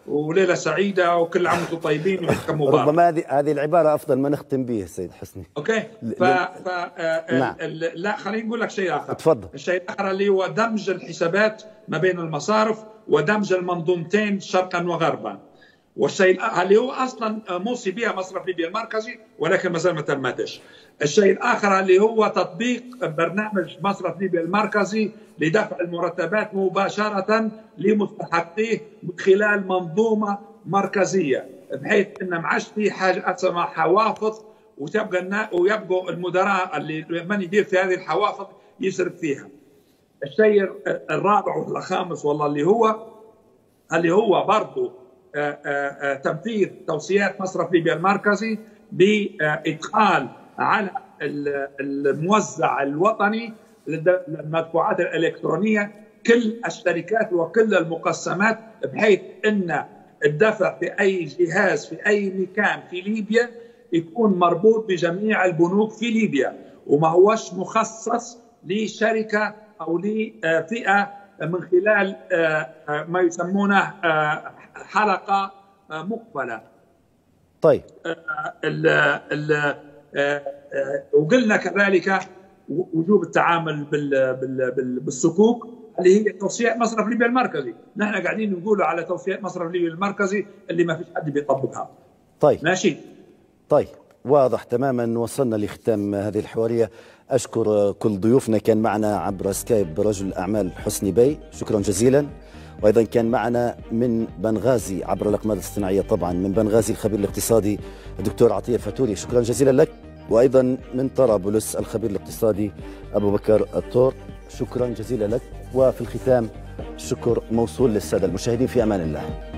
وليله سعيده وكل عام وانتم طيبين وعيدكم مبارك.
ربما هذه هذه العباره افضل ما نختم به سيد حسني.
اوكي. ف, ف... آه نعم. لا خليني نقول لك شيء اخر.
تفضل.
الشيء الاخر اللي هو دمج الحسابات ما بين المصارف ودمج المنظومتين شرقا وغربا. والشيء اللي هو اصلا موصي بها مصرف ليبيا المركزي ولكن ما زال ما تمتش. الشيء الاخر اللي هو تطبيق برنامج مصرف ليبيا المركزي لدفع المرتبات مباشره لمستحقيه من خلال منظومه مركزيه، بحيث ان ما عادش في حاجه اسمها حوافظ وتبقى ويبقوا المدراء اللي من يدير في هذه الحوافظ يصرف فيها. الشيء الرابع والخامس والله اللي هو اللي هو برضه تنفيذ توصيات مصرف ليبيا المركزي بإدخال على الموزع الوطني للمدفوعات الإلكترونية كل الشركات وكل المقسمات، بحيث أن الدفع في أي جهاز في أي مكان في ليبيا يكون مربوط بجميع البنوك في ليبيا، وما هوش مخصص لشركة أو لفئة من خلال ما يسمونه حلقة مقبلة.
طيب.
ال ال وقلنا كذلك وجوب التعامل بالصكوك اللي هي توصيات مصرف ليبيا المركزي. نحن قاعدين نقول على توصيات مصرف ليبيا المركزي اللي ما فيش حد بيطبقها.
طيب
ماشي.
طيب واضح تماما. وصلنا لختام هذه الحوارية. أشكر كل ضيوفنا. كان معنا عبر سكايب رجل الأعمال حسني بي، شكرا جزيلا. وأيضا كان معنا من بنغازي عبر الأقمار الاصطناعية طبعا من بنغازي الخبير الاقتصادي الدكتور عطية الفاتوري، شكرا جزيلا لك. وأيضا من طرابلس الخبير الاقتصادي أبو بكر الطور، شكرا جزيلا لك. وفي الختام الشكر موصول للسادة المشاهدين، في أمان الله.